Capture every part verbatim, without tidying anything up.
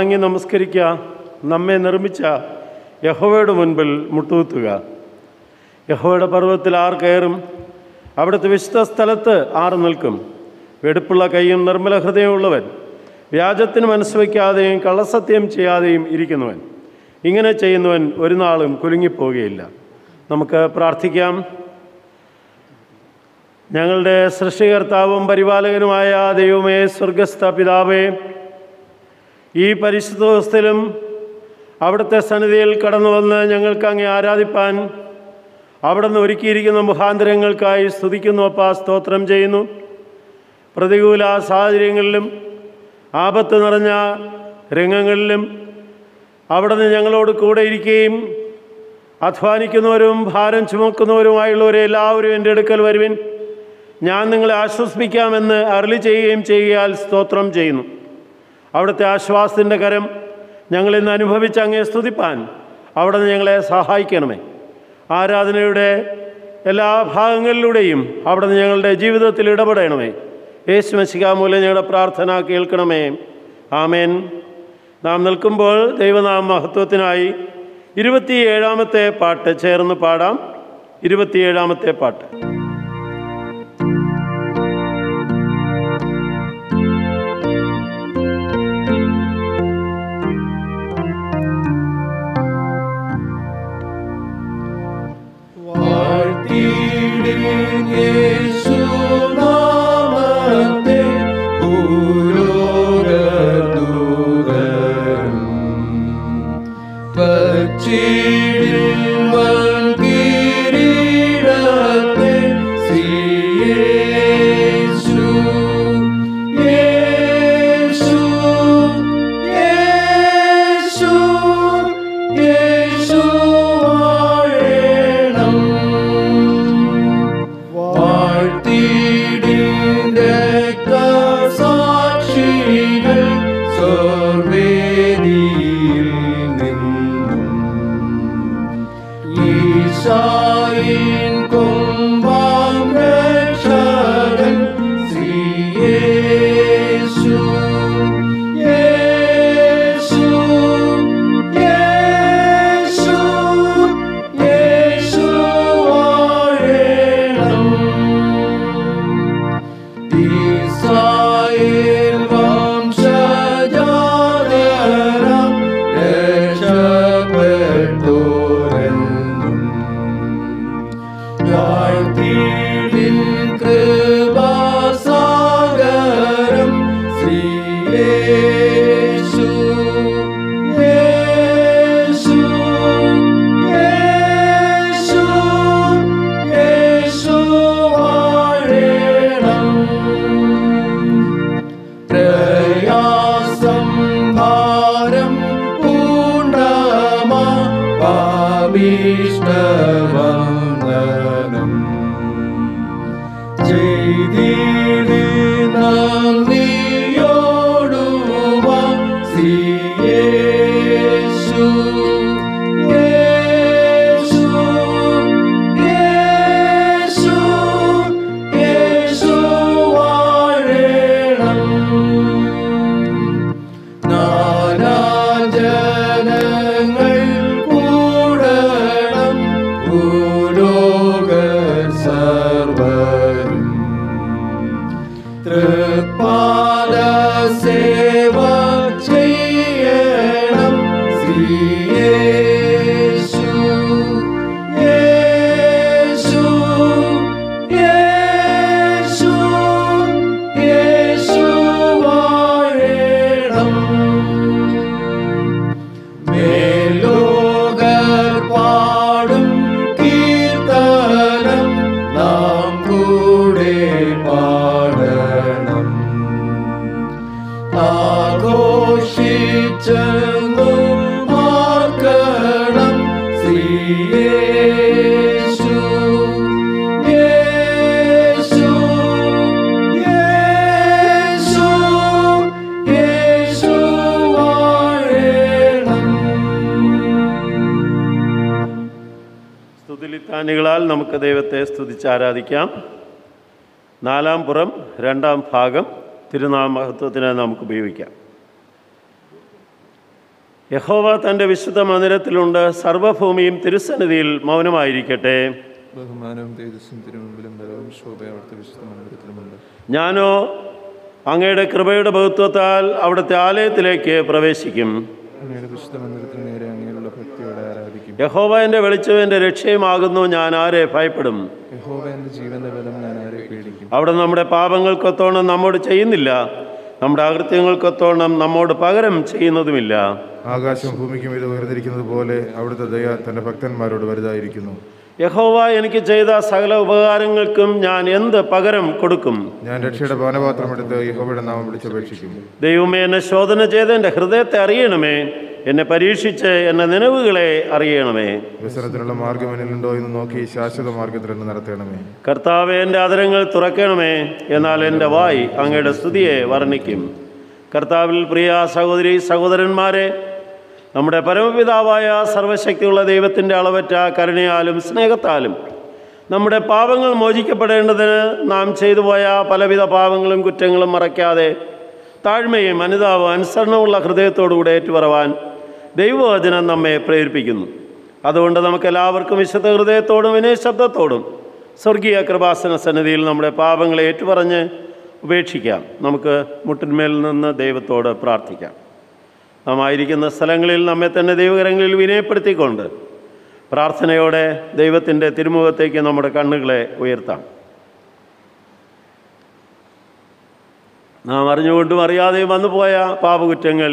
വണങ്ങി നമസ്കരിക്കുക. നമ്മെ നിർമ്മിച്ച യഹോവയുടെ മുൻപിൽ മുട്ടുകുത്തുക. യഹോവയുടെ പർവ്വതത്തിൽ ആർ കയറും? അവിടുത്തെ വിശുദ്ധ സ്ഥലത്ത് ആർ നിൽക്കും? വെടുപ്പുള്ള കൈയും നിർമ്മല ഹൃദയമുള്ളവൻ, വ്യാജത്തിന് മനസ്സ് വയ്ക്കാതെയും കള്ളസത്യം ചെയ്യാതെയും ഇരിക്കുന്നവൻ. ഇങ്ങനെ ചെയ്യുന്നവൻ ഒരു നാളും കുലുങ്ങിപ്പോവുകയില്ല. നമുക്ക് പ്രാർത്ഥിക്കാം. ഞങ്ങളുടെ സൃഷ്ടികർത്താവും പരിപാലകനുമായ ദൈവമേ, സ്വർഗസ്ഥ പിതാവേ, ഈ പരിശുദ്ധ ദിവസത്തിലും അവിടുത്തെ സന്നിധിയിൽ കടന്നു വന്ന് ഞങ്ങൾക്ക് അങ്ങേ ആരാധിപ്പാൻ അവിടുന്ന് ഒരുക്കിയിരിക്കുന്ന മുഖാന്തരങ്ങൾക്കായി സ്തുതിക്കുന്നു. അപ്പാ, സ്തോത്രം ചെയ്യുന്നു. പ്രതികൂല സാഹചര്യങ്ങളിലും ആപത്ത് നിറഞ്ഞ രംഗങ്ങളിലും അവിടുന്ന് ഞങ്ങളോട് കൂടെ ഇരിക്കുകയും അധ്വാനിക്കുന്നവരും ഭാരം ചുമക്കുന്നവരുമായുള്ളവരെ എല്ലാവരും എൻ്റെ അടുക്കൽ വരുവിൻ, ഞാൻ നിങ്ങളെ ആശ്വസിപ്പിക്കാമെന്ന് അരുളി ചെയ്യുകയും ചെയ്യുകയാൽ സ്തോത്രം ചെയ്യുന്നു. അവിടുത്തെ ആശ്വാസത്തിൻ്റെ കരം ഞങ്ങളിന്ന് അനുഭവിച്ച് അങ്ങേ സ്തുതിപ്പാൻ അവിടുന്ന് ഞങ്ങളെ സഹായിക്കണമേ. ആരാധനയുടെ എല്ലാ ഭാഗങ്ങളിലൂടെയും അവിടുന്ന് ഞങ്ങളുടെ ജീവിതത്തിൽ ഇടപെടണമേ. യേശു മശിഹാ മൂലം ഞങ്ങളുടെ പ്രാർത്ഥന കേൾക്കണമേ. ആമേൻ. നാം നിൽക്കുമ്പോൾ ദൈവനാമ മഹത്വത്തിനായി ഇരുപത്തിയേഴാമത്തെ പാട്ട് ചേർന്ന് പാടാം. ഇരുപത്തിയേഴാമത്തെ പാട്ട്. സ്തുതിലിത്താനികളാൽ നമുക്ക് ദൈവത്തെ സ്തുതിച്ച് ആരാധിക്കാം. നാലാം പുറം രണ്ടാം ഭാഗം തിരുനാമ മഹത്വത്തിന് നമുക്ക് ഉപയോഗിക്കാം. യഹോവ തൻ്റെ വിശുദ്ധ മന്ദിരത്തിലുണ്ട്. സർവ്വഭൂമിയും തിരുസന്നിധിയിൽ മൗനമായിരിക്കട്ടെ. ബഹുമാനവും തേജസ്സും തിരുമുമ്പിലും ബലവും ശോഭ അവിടുത്തെ വിശുദ്ധ മന്ദിരത്തിലുമുണ്ട്. ഞാനോ അങ്ങയുടെ കൃപയുടെ ബഹുത്വത്താൽ അവിടുത്തെ ആലയത്തിലേക്ക് പ്രവേശിക്കും. അങ്ങയുടെ വിശുദ്ധ മന്ദിരത്തിന് നേരെ അങ്ങനെയുള്ള ഭക്തിയോടെ ആരാധിക്കും. യഹോവ എൻ്റെ വെളിച്ചവും എൻ്റെ രക്ഷയുമാകുന്നു. ഞാൻ ആരെ ഭയപ്പെടും? യഹോവ എൻ്റെ ജീവന്റെ ബലം, ഞാൻ ആരെ പേടിക്കും? അവിടെ നമ്മുടെ പാപങ്ങൾക്കൊത്തോണം നമ്മോട് ചെയ്യുന്നില്ല, നമ്മുടെ അകൃത്യങ്ങൾക്കൊത്തോണം നമ്മോട് പകരം ചെയ്യുന്നതുമില്ല. ആകാശം ഭൂമിക്കും ഇത് ഉയർന്നിരിക്കുന്നത് പോലെ അവിടുത്തെ ദയ തൻ്റെ ഭക്തന്മാരോട് വലുതായിരിക്കുന്നു. യഹോവ എനിക്ക് ചെയ്ത സകല ഉപകാരങ്ങൾക്കും ഞാൻ എന്ത് പകരം കൊടുക്കും? ഞാൻ രക്ഷയുടെ പാനപാത്രം എടുത്ത് യഹോവയുടെ നാമം വിളിച്ചപേക്ഷിക്കും. ദൈവമേ, എന്നെ ശോധന ചെയ്ത് എൻ്റെ ഹൃദയത്തെ അറിയണമേ. എന്നെ പരീക്ഷിച്ച് എൻ്റെ നിലവുകളെ അറിയണമേ. വ്യസനത്തിനുള്ള മാർഗ്ഗം എന്നിലുണ്ടോ എന്ന് നോക്കി ശാശ്വത മാർഗത്തിൽ എന്നെ നടത്തണമേ. കർത്താവേ, എൻ്റെ അധരങ്ങൾ തുറക്കണമേ, എന്നാൽ എൻ്റെ വായ് അങ്ങയുടെ സ്തുതിയെ വർണ്ണിക്കും. കർത്താവിൽ പ്രിയ സഹോദരി സഹോദരന്മാരെ, നമ്മുടെ പരമപിതാവായ സർവശക്തിയുള്ള ദൈവത്തിൻ്റെ അളവറ്റ കരുണയാലും സ്നേഹത്താലും നമ്മുടെ പാപങ്ങൾ മോചിക്കപ്പെടേണ്ടതിന് നാം ചെയ്തു പോയ പലവിധ പാപങ്ങളും കുറ്റങ്ങളും മറയ്ക്കാതെ താഴ്മയും അനുതാപവും അനുസരണമുള്ള ഹൃദയത്തോടുകൂടെ ഏറ്റുപറവാൻ ദൈവവചനം നമ്മെ പ്രേരിപ്പിക്കുന്നു. അതുകൊണ്ട് നമുക്കെല്ലാവർക്കും വിശുദ്ധ ഹൃദയത്തോടും വിനയശബ്ദത്തോടും സ്വർഗീയ കൃപാസന സന്നിധിയിൽ നമ്മുടെ പാപങ്ങളെ ഏറ്റുപറഞ്ഞ് ഉപേക്ഷിക്കാം. നമുക്ക് മുട്ടിന്മേൽ നിന്ന് ദൈവത്തോട് പ്രാർത്ഥിക്കാം. നാം ആയിരിക്കുന്ന സ്ഥലങ്ങളിൽ നമ്മെ തന്നെ ദൈവകരങ്ങളിൽ വിനയപ്പെടുത്തിക്കൊണ്ട് പ്രാർത്ഥനയോടെ ദൈവത്തിൻ്റെ തിരുമുഖത്തേക്ക് നമ്മുടെ കണ്ണുകളെ ഉയർത്താം. നാം അറിഞ്ഞുകൊണ്ടും അറിയാതെയും വന്നുപോയ പാപകുറ്റങ്ങൾ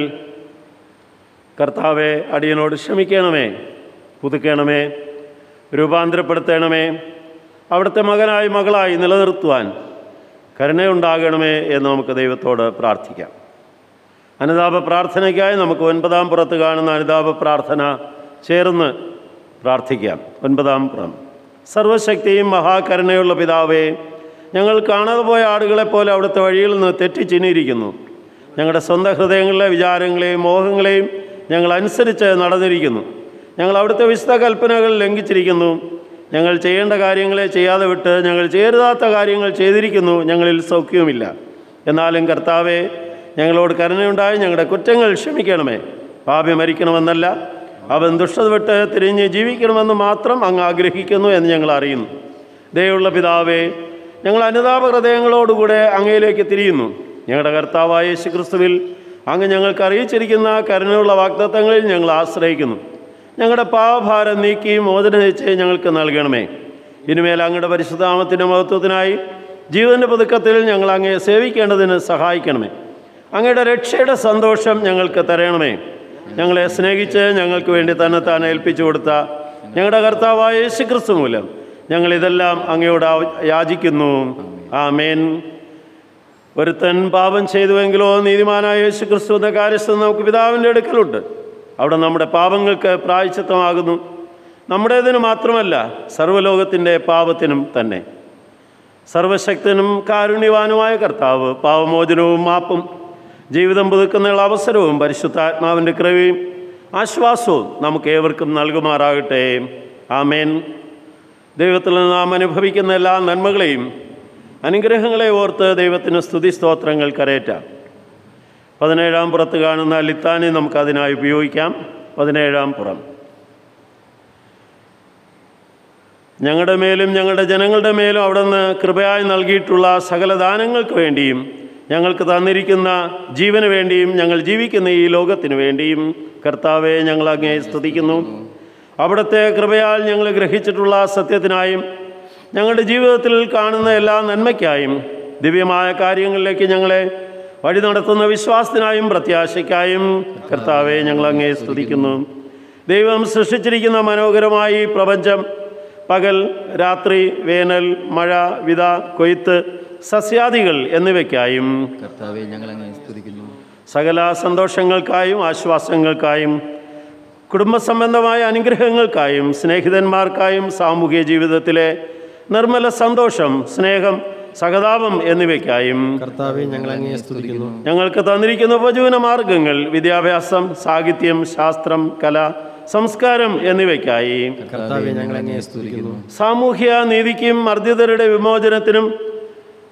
കർത്താവെ അടിയനോട് ക്ഷമിക്കണമേ, പുതുക്കണമേ, രൂപാന്തരപ്പെടുത്തണമേ. അവിടുത്തെ മകനായി മകളായി നിലനിർത്തുവാൻ കരുണയുണ്ടാകണമേ എന്ന് നമുക്ക് ദൈവത്തോട് പ്രാർത്ഥിക്കാം. അനുതാപ പ്രാർത്ഥനയ്ക്കായി നമുക്ക് ഒൻപതാം പുറത്ത് കാണുന്ന അനുതാപ പ്രാർത്ഥന ചേർന്ന് പ്രാർത്ഥിക്കാം. ഒൻപതാം പുറം. സർവശക്തിയും മഹാകരുണയുള്ള പിതാവേ, ഞങ്ങൾ കാണാതെ പോയ ആടുകളെപ്പോലെ അവിടുത്തെ വഴിയിൽ നിന്ന് തെറ്റിച്ചിനിയിരിക്കുന്നു. ഞങ്ങളുടെ സ്വന്തം ഹൃദയങ്ങളിലെ വിചാരങ്ങളെയും മോഹങ്ങളെയും ഞങ്ങൾ അനുസരിച്ച് നടന്നിരിക്കുന്നു. ഞങ്ങൾ അവിടുത്തെ വിശുദ്ധ കൽപ്പനകൾ ലംഘിച്ചിരിക്കുന്നു. ഞങ്ങൾ ചെയ്യേണ്ട കാര്യങ്ങളെ ചെയ്യാതെ വിട്ട് ഞങ്ങൾ ചെയ്യരുതാത്ത കാര്യങ്ങൾ ചെയ്തിരിക്കുന്നു. ഞങ്ങളിൽ സൗഖ്യവുമില്ല. എന്നാലും കർത്താവെ, ഞങ്ങളോട് കരുണയുണ്ടായി ഞങ്ങളുടെ കുറ്റങ്ങൾ ക്ഷമിക്കണമേ. പാപി മരിക്കണമെന്നല്ല, അവൻ ദുഷ്ടത വിട്ട് തിരിഞ്ഞ് ജീവിക്കണമെന്ന് മാത്രം അങ്ങ് ആഗ്രഹിക്കുന്നു എന്ന് ഞങ്ങൾ അറിയുന്നു. ദയയുള്ള പിതാവേ, ഞങ്ങൾ അനുതാപ ഹൃദയങ്ങളോടുകൂടെ അങ്ങയിലേക്ക് തിരിയുന്നു. ഞങ്ങളുടെ കർത്താവായ യേശു ക്രിസ്തുവിൽ അങ്ങ് ഞങ്ങൾക്ക് അറിയിച്ചിരിക്കുന്ന കരുണയുള്ള വാഗ്ദത്തങ്ങളിൽ ഞങ്ങൾ ആശ്രയിക്കുന്നു. ഞങ്ങളുടെ പാപഭാരം നീക്കി മോചന നിശ്ചയം ഞങ്ങൾക്ക് നൽകണമേ. ഇനിമേൽ അങ്ങയുടെ പരിശുദ്ധനാമത്തിൻ്റെ മഹത്വത്തിനായി ജീവൻ്റെ പുതുക്കത്തിൽ ഞങ്ങൾ അങ്ങയെ സേവിക്കേണ്ടതിന് സഹായിക്കണമേ. അങ്ങയുടെ രക്ഷയുടെ സന്തോഷം ഞങ്ങൾക്ക് തരണമേ. ഞങ്ങളെ സ്നേഹിച്ച് ഞങ്ങൾക്ക് വേണ്ടി തന്നെ താൻ ഏൽപ്പിച്ചു കൊടുത്ത ഞങ്ങളുടെ കർത്താവായ യേശു ക്രിസ്തു മൂലം ഞങ്ങളിതെല്ലാം അങ്ങയോട് യാചിക്കുന്നു. ആമേൻ. ഒരുത്തൻ പാപം ചെയ്തുവെങ്കിലോ നീതിമാനായ യേശു ക്രിസ്തുവിൻ്റെ കാര്യസ്ഥം നമുക്ക് പിതാവിൻ്റെ അടുക്കലുണ്ട്. അവിടെ നമ്മുടെ പാപങ്ങൾക്ക് പ്രായശ്ചിത്തമാകുന്നു. നമ്മുടേതിന് മാത്രമല്ല, സർവ്വലോകത്തിൻ്റെ പാപത്തിനും തന്നെ. സർവശക്തനും കാരുണ്യവാനുമായ കർത്താവ് പാപമോചനവും മാപ്പും ജീവിതം പുതുക്കുന്നതിനുള്ള അവസരവും പരിശുദ്ധാത്മാവിൻ്റെ കൃപയും ആശ്വാസവും നമുക്ക് ഏവർക്കും നൽകുമാറാകട്ടെ. ആമേൻ. ദൈവത്തിൽ നിന്ന് നാം അനുഭവിക്കുന്ന എല്ലാ നന്മകളെയും അനുഗ്രഹങ്ങളെ ഓർത്ത് ദൈവത്തിന് സ്തുതി സ്തോത്രങ്ങൾ കരയറ്റാം. പതിനേഴാം പുറത്ത് കാണുന്ന ലിത്താനി നമുക്കതിനായി ഉപയോഗിക്കാം. പതിനേഴാം പുറം. ഞങ്ങളുടെ മേലും ഞങ്ങളുടെ ജനങ്ങളുടെ മേലും അവിടുന്ന് കൃപയായി നൽകിയിട്ടുള്ള സകല ദാനങ്ങൾക്ക് വേണ്ടിയും ഞങ്ങൾക്ക് തന്നിരിക്കുന്ന ജീവന് വേണ്ടിയും ഞങ്ങൾ ജീവിക്കുന്ന ഈ ലോകത്തിനു വേണ്ടിയും കർത്താവെ, ഞങ്ങൾ അങ്ങയെ സ്തുതിക്കുന്നു. അവിടുത്തെ കൃപയാൽ ഞങ്ങൾ ഗ്രഹിച്ചിട്ടുള്ള സത്യത്തിനായും ഞങ്ങളുടെ ജീവിതത്തിൽ കാണുന്ന എല്ലാ നന്മയ്ക്കായും ദിവ്യമായ കാര്യങ്ങളിലേക്ക് ഞങ്ങളെ വഴി നടത്തുന്ന വിശ്വാസത്തിനായും പ്രത്യാശയ്ക്കായും കർത്താവെ, ഞങ്ങൾ അങ്ങയെ സ്തുതിക്കുന്നു. ദൈവം സൃഷ്ടിച്ചിരിക്കുന്ന മനോഹരമായി പ്രപഞ്ചം, പകൽ, രാത്രി, വേനൽ, മഴ, വിത, കൊയ്ത്ത്, സസ്യാദികൾ എന്നിവയ്ക്കായും കർത്താവേ, ഞങ്ങൾ അങ്ങയെ സ്തുതിക്കുന്നു. സകല സന്തോഷങ്ങൾക്കായും ആശ്വാസങ്ങൾക്കായും കുടുംബസംബന്ധമായ അനുഗ്രഹങ്ങൾക്കായും സ്നേഹിതന്മാർക്കായും സാമൂഹിക ജീവിതത്തിലെ നിർമ്മല സന്തോഷം, സ്നേഹം, സഹതാപം എന്നിവയ്ക്കായും കർത്താവേ, ഞങ്ങൾ അങ്ങയെ സ്തുതിക്കുന്നു. ഞങ്ങൾക്ക് തന്നിരിക്കുന്ന ഉപജീവന മാർഗങ്ങൾ, വിദ്യാഭ്യാസം, സാഹിത്യം, ശാസ്ത്രം, കല, സംസ്കാരം എന്നിവയ്ക്കായി കർത്താവേ, ഞങ്ങൾ അങ്ങയെ സ്തുതിക്കുന്നു. സാമൂഹ്യ നീതിക്കും മർദ്ദിതരുടെ വിമോചനത്തിനും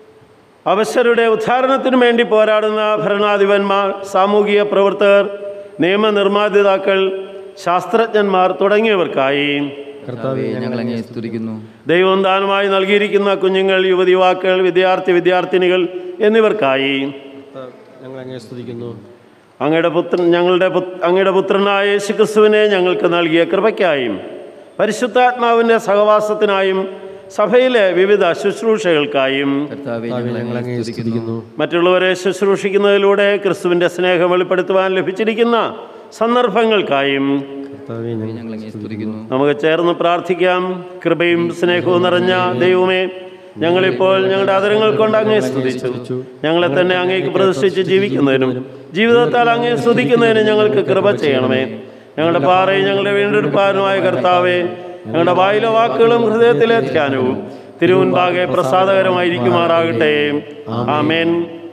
അവശരുടെ ഉദ്ധാരണത്തിനും വേണ്ടി പോരാടുന്ന ഭരണാധിപന്മാർ, സാമൂഹിക പ്രവർത്തകർ, നിയമനിർമ്മാതാക്കൾ, ശാസ്ത്രജ്ഞന്മാർ തുടങ്ങിയവർക്കായി. കർത്താവെ, ഞങ്ങൾ അങ്ങയെ സ്തുതിക്കുന്നു. ദൈവം ദാനമായി നൽകിയിരിക്കുന്ന കുഞ്ഞുങ്ങൾ, യുവതി യുവാക്കൾ, വിദ്യാർത്ഥി വിദ്യാർത്ഥിനികൾ എന്നിവർക്കായി. ഞങ്ങൾ അങ്ങയെ സ്തുതിക്കുന്നു. അങ്ങയുടെ പുത്രൻ ഞങ്ങളുടെ അങ്ങയുടെ പുത്രനായ യേശുക്രിസ്തുവിനെ ഞങ്ങൾക്ക് നൽകിയ കൃപയ്ക്കായും പരിശുദ്ധാത്മാവിൻ്റെ സഹവാസത്തിനായും സഭയിലെ വിവിധ ശുശ്രൂഷകൾക്കായും. കർത്താവെ, ഞങ്ങൾ അങ്ങയെ സ്തുതിക്കുന്നു. മറ്റുള്ളവരെ ശുശ്രൂഷിക്കുന്നതിലൂടെ ക്രിസ്തുവിൻ്റെ സ്നേഹം വെളിപ്പെടുത്തുവാൻ ലഭിച്ചിരിക്കുന്ന സന്ദർഭങ്ങൾക്കായും കർത്താവെ, ഞങ്ങൾ അങ്ങയെ സ്തുതിക്കുന്നു. നമുക്ക് ചേർന്ന് പ്രാർത്ഥിക്കാം. കൃപയും സ്നേഹവും നിറഞ്ഞ ദൈവമേ, ഞങ്ങളിപ്പോൾ ഞങ്ങളുടെ ആദരങ്ങൾ കൊണ്ട് അങ്ങയെ സ്തുതിച്ചു. ഞങ്ങളെ തന്നെ അങ്ങേക്ക് പ്രതിഷ്ഠിച്ച് ജീവിക്കുന്നതിനും ജീവിതത്താൽ അങ്ങയെ സ്തുതിക്കുന്നതിനും ഞങ്ങൾക്ക് കൃപ ചെയ്യണമേ. ഞങ്ങളുടെ പാറയും ഞങ്ങളുടെ വീണ്ടെടുപ്പാനുമായ കർത്താവേ, ഞങ്ങളുടെ വായിലെ വാക്കുകളും ഹൃദയത്തിലെ ധ്യാനവും തിരുമുൻപാകെ പ്രസാദകരമായിരിക്കുമാറാകട്ടെ. ആമേൻ.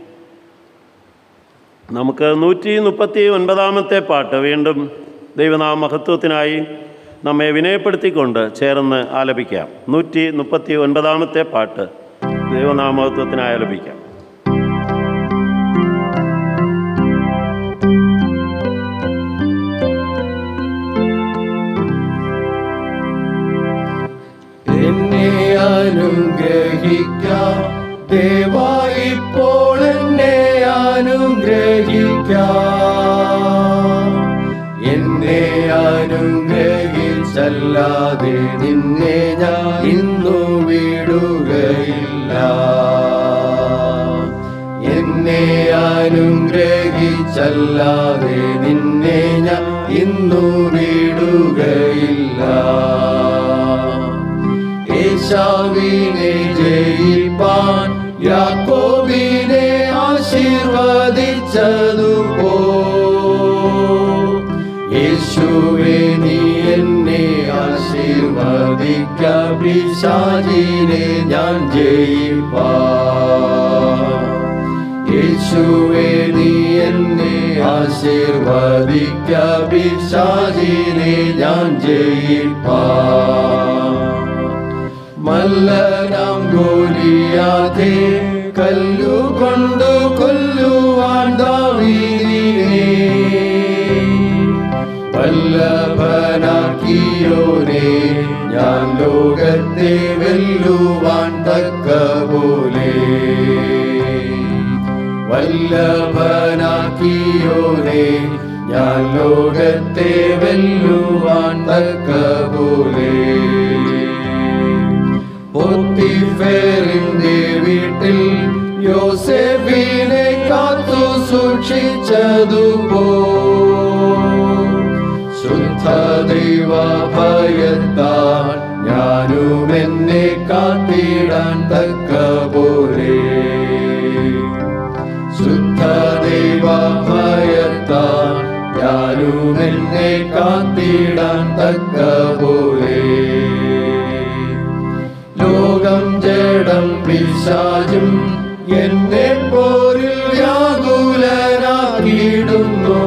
നമുക്ക് നൂറ്റി മുപ്പത്തി ഒൻപതാമത്തെ പാട്ട് വീണ്ടും ദൈവനാമ മഹത്വത്തിനായി നമ്മെ വിനയപ്പെടുത്തിക്കൊണ്ട് ചേർന്ന് ആലപിക്കാം. നൂറ്റി മുപ്പത്തി ഒൻപതാമത്തെ പാട്ട് ദൈവനാമ മഹത്വത്തിനായി ആലപിക്കാം. എന്നെ അനുഗ്രഹിക്കാം ദേവായി, ഇപ്പോൾ എന്നെ അനുഗ്രഹിക്കാം. എന്നെ അനുഗ്രഹിച്ചല്ലാതെ നിന്നെ ഞാൻ ഇന്നു വിടുകയില്ല. എന്നെ അനുഗ്രഹിച്ചല്ലാതെ നിന്നെ ഞാൻ ഇന്നു വിടുകയില്ല. യേശുവിനെ ജയിപ്പാൻ യാക്കോബിനെ ആശീർവദിച്ചതുപോ യേശുവേ നീ എന്നെ ആശീർവദിക്ക. പിശാചിനെ ഞാൻ ജയിപ്പാൻ. യേശുവേ നീ എന്നെ ആശീർവദിക്ക. പിശാചിനെ ഞാൻ ജയിപ്പാൻ. മല്ലനാം ഗോലിയാതെ കല്ലുകൊണ്ടു കൊല്ലുവാൻ ദാവീദിനെ വല്ലഭനാക്കിയോനെ ഞാൻ ലോകത്തെ വെല്ലുവാൻ തക്ക പോലെ. വല്ലഭനാക്കിയോനെ ഞാൻ ലോകത്തെ വെല്ലുവാൻ തക്ക പോലെ. പോത്തിഫേറിന്റെ വീട്ടിൽ യോസേഫിനെ കാത്തു സൂക്ഷിച്ചതുപോ ശുദ്ധ ദൈവ ഭയത്താൽ ഞാനും എന്നെ കാത്തിടാൻ തക്ക പോലെ. ശുദ്ധ ദൈവ ഭയത്താൽ ഞാനും എന്നെ കാത്തിടാൻ തക്ക പോലെ. ലോകം ജഡം പിശാചും എന്നെ പോരിൽ വ്യാകുലനാക്കിയിടുന്നു.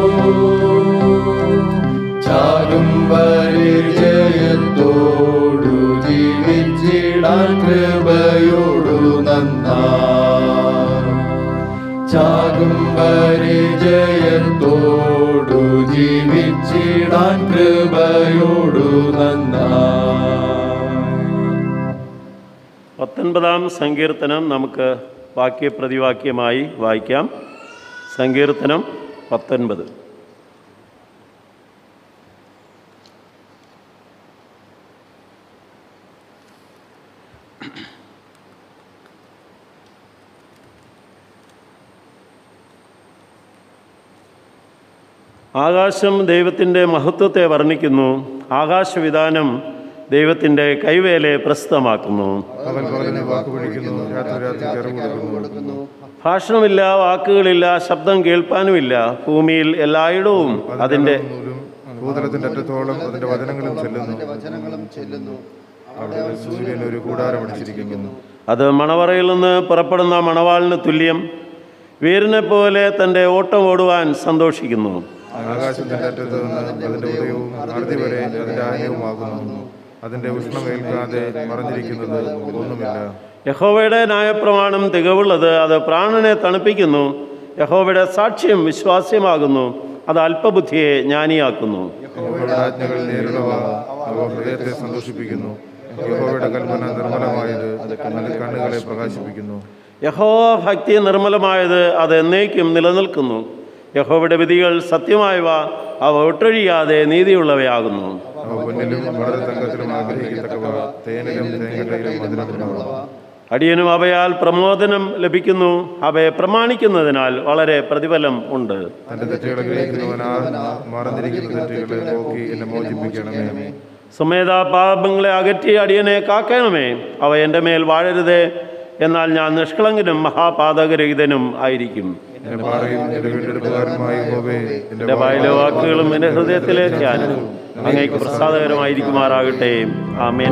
ചാകും വരെ ജയത്തോടു ജീവിച്ചിടാൻ കൃപയോടു നന്നാ. ചാകും വരെ ജയത്തോടു ജീവിച്ചിടാൻ കൃപയോടു നന്നാ. പത്തൊൻപതാം സങ്കീർത്തനം നമുക്ക് വാക്യപ്രതിവാക്യമായി വായിക്കാം. സങ്കീർത്തനം പത്തൊൻപത്. ആകാശം ദൈവത്തിൻ്റെ മഹത്വത്തെ വർണ്ണിക്കുന്നു. ആകാശവിധാനം ദൈവത്തിൻ്റെ കൈവേലയെ പ്രസിദ്ധമാക്കുന്നു. ഭാഷണമില്ല, വാക്കുകളില്ല, ശബ്ദം കേൾപ്പാനുമില്ല. ഭൂമിയിൽ എല്ലായിടവും അതിൻ്റെ ഭൂതലത്തിന്റെ അറ്റത്തോളം അതിന്റെ വചനങ്ങളും ചെല്ലുന്നു. അവിടെ സൂര്യൻ ഒരു കൂടാരം അടിച്ചിരിക്കുന്നു. അത് മണവറയിൽ നിന്ന് പുറപ്പെടുന്ന മണവാളിന് തുല്യം. വീരനെ പോലെ തൻ്റെ ഓട്ടം ഓടുവാൻ സന്തോഷിക്കുന്നു. ആകാശത്തിന്റെ അറ്റത്ത് നിന്ന് അതിന്റെ ഉദയവും അറുതി വരെ അതിന്റെ ആനയവുമാകുന്നു. അതിന്റെ ഉഷ്ണമേൽക്കാതെ മറഞ്ഞിരിക്കുന്നത് ഒന്നുമില്ല. യഹോവയുടെ ന്യായപ്രമാണം തികവുള്ളത്, അത് പ്രാണനെ തണുപ്പിക്കുന്നു. യഹോവയുടെ സാക്ഷ്യം വിശ്വാസ്യമാകുന്നു, അത് അല്പബുദ്ധിയെ ജ്ഞാനിയാക്കുന്നു. യഹോവയുടെ ആജ്ഞകൾ നേരിടുക, അവ ഹൃദയത്തെ സന്തോഷിപ്പിക്കുന്നു. യഹോവയുടെ കൽപ്പന നിർമ്മലമായത്, അത് കണ്ണുകളെ പ്രകാശിപ്പിക്കുന്നു. യഹോവ ഭക്തി നിർമ്മലമായത്, അത് എന്നേക്കും നിലനിൽക്കുന്നു. യഹോവയുടെ വിധികൾ സത്യമായവ, അവ ഒട്ടൊഴിയാതെ നീതിയുള്ളവയാകുന്നു. അവ പൊന്നിലും വളരെ തങ്കത്തിലും ആഗ്രഹിക്കത്തക്കവ, തേനിലും തേങ്ങയിലും മധുരമുള്ളവ. അടിയനും അവയാൽ പ്രമോദനം ലഭിക്കുന്നു. അവയെ പ്രമാണിക്കുന്നതിനാൽ വളരെ പ്രതിഫലം ഉണ്ട്. തന്റെ തെറ്റുകളെ ഗ്രഹിക്കുന്നവനാ, മറന്നിരിക്കുന്ന തെറ്റുകളെ നോക്കി എന്നെ മോചിപ്പിക്കണമേ. സുമേധ പാപങ്ങളെ അകറ്റി അടിയനെ കാക്കണമേ. അവ എൻ്റെ മേൽ വാഴരുതേ, എന്നാൽ ഞാൻ നിഷ്കളങ്കനും മഹാപാതകരഹിതനും ആയിരിക്കും. എന്റെ പാറയും എന്റെ വീണ്ടെടുപ്പുകാരനുമായ യഹോവേ, എൻ്റെ വായിലെ വാക്കുകളും എൻ്റെ ഹൃദയത്തിലെ ധ്യാനവും അങ്ങേക്ക് പ്രസാദകരമായിരിക്കുമാറാകട്ടെ. ആമേൻ.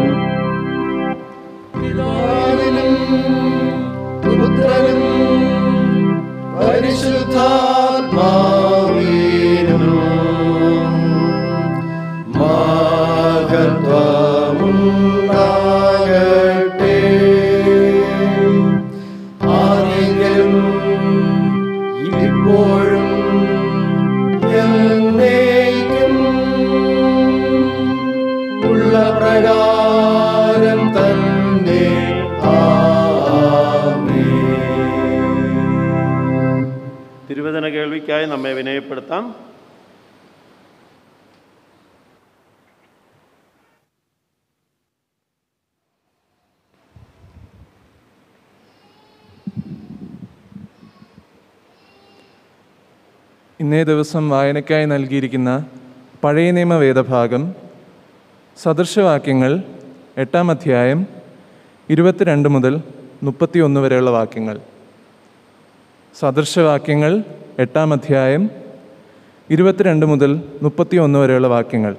പുത്രനും പരിശുദ്ധാത്മാവിനും മഹത്വമുണ്ടാകട്ടെ. ആദിയിലും ഇപ്പോഴും എന്നേക്കും ഉള്ള പ്രകാരം തന്നെ. തിരുവചന കേൾവിക്കായി നമ്മെ വിനയപ്പെടുത്താം. ഇന്നേ ദിവസം വായനയ്ക്കായി നൽകിയിരിക്കുന്ന പഴയ നിയമ വേദഭാഗം സദൃശവാക്യങ്ങൾ എട്ടാം അധ്യായം ഇരുപത്തിരണ്ട് മുതൽ മുപ്പത്തിയൊന്ന് വരെയുള്ള വാക്യങ്ങൾ. സദൃശവാക്യങ്ങൾ എട്ടാം അധ്യായം ഇരുപത്തിരണ്ട് മുതൽ മുപ്പത്തിയൊന്ന് വരെയുള്ള വാക്യങ്ങൾ.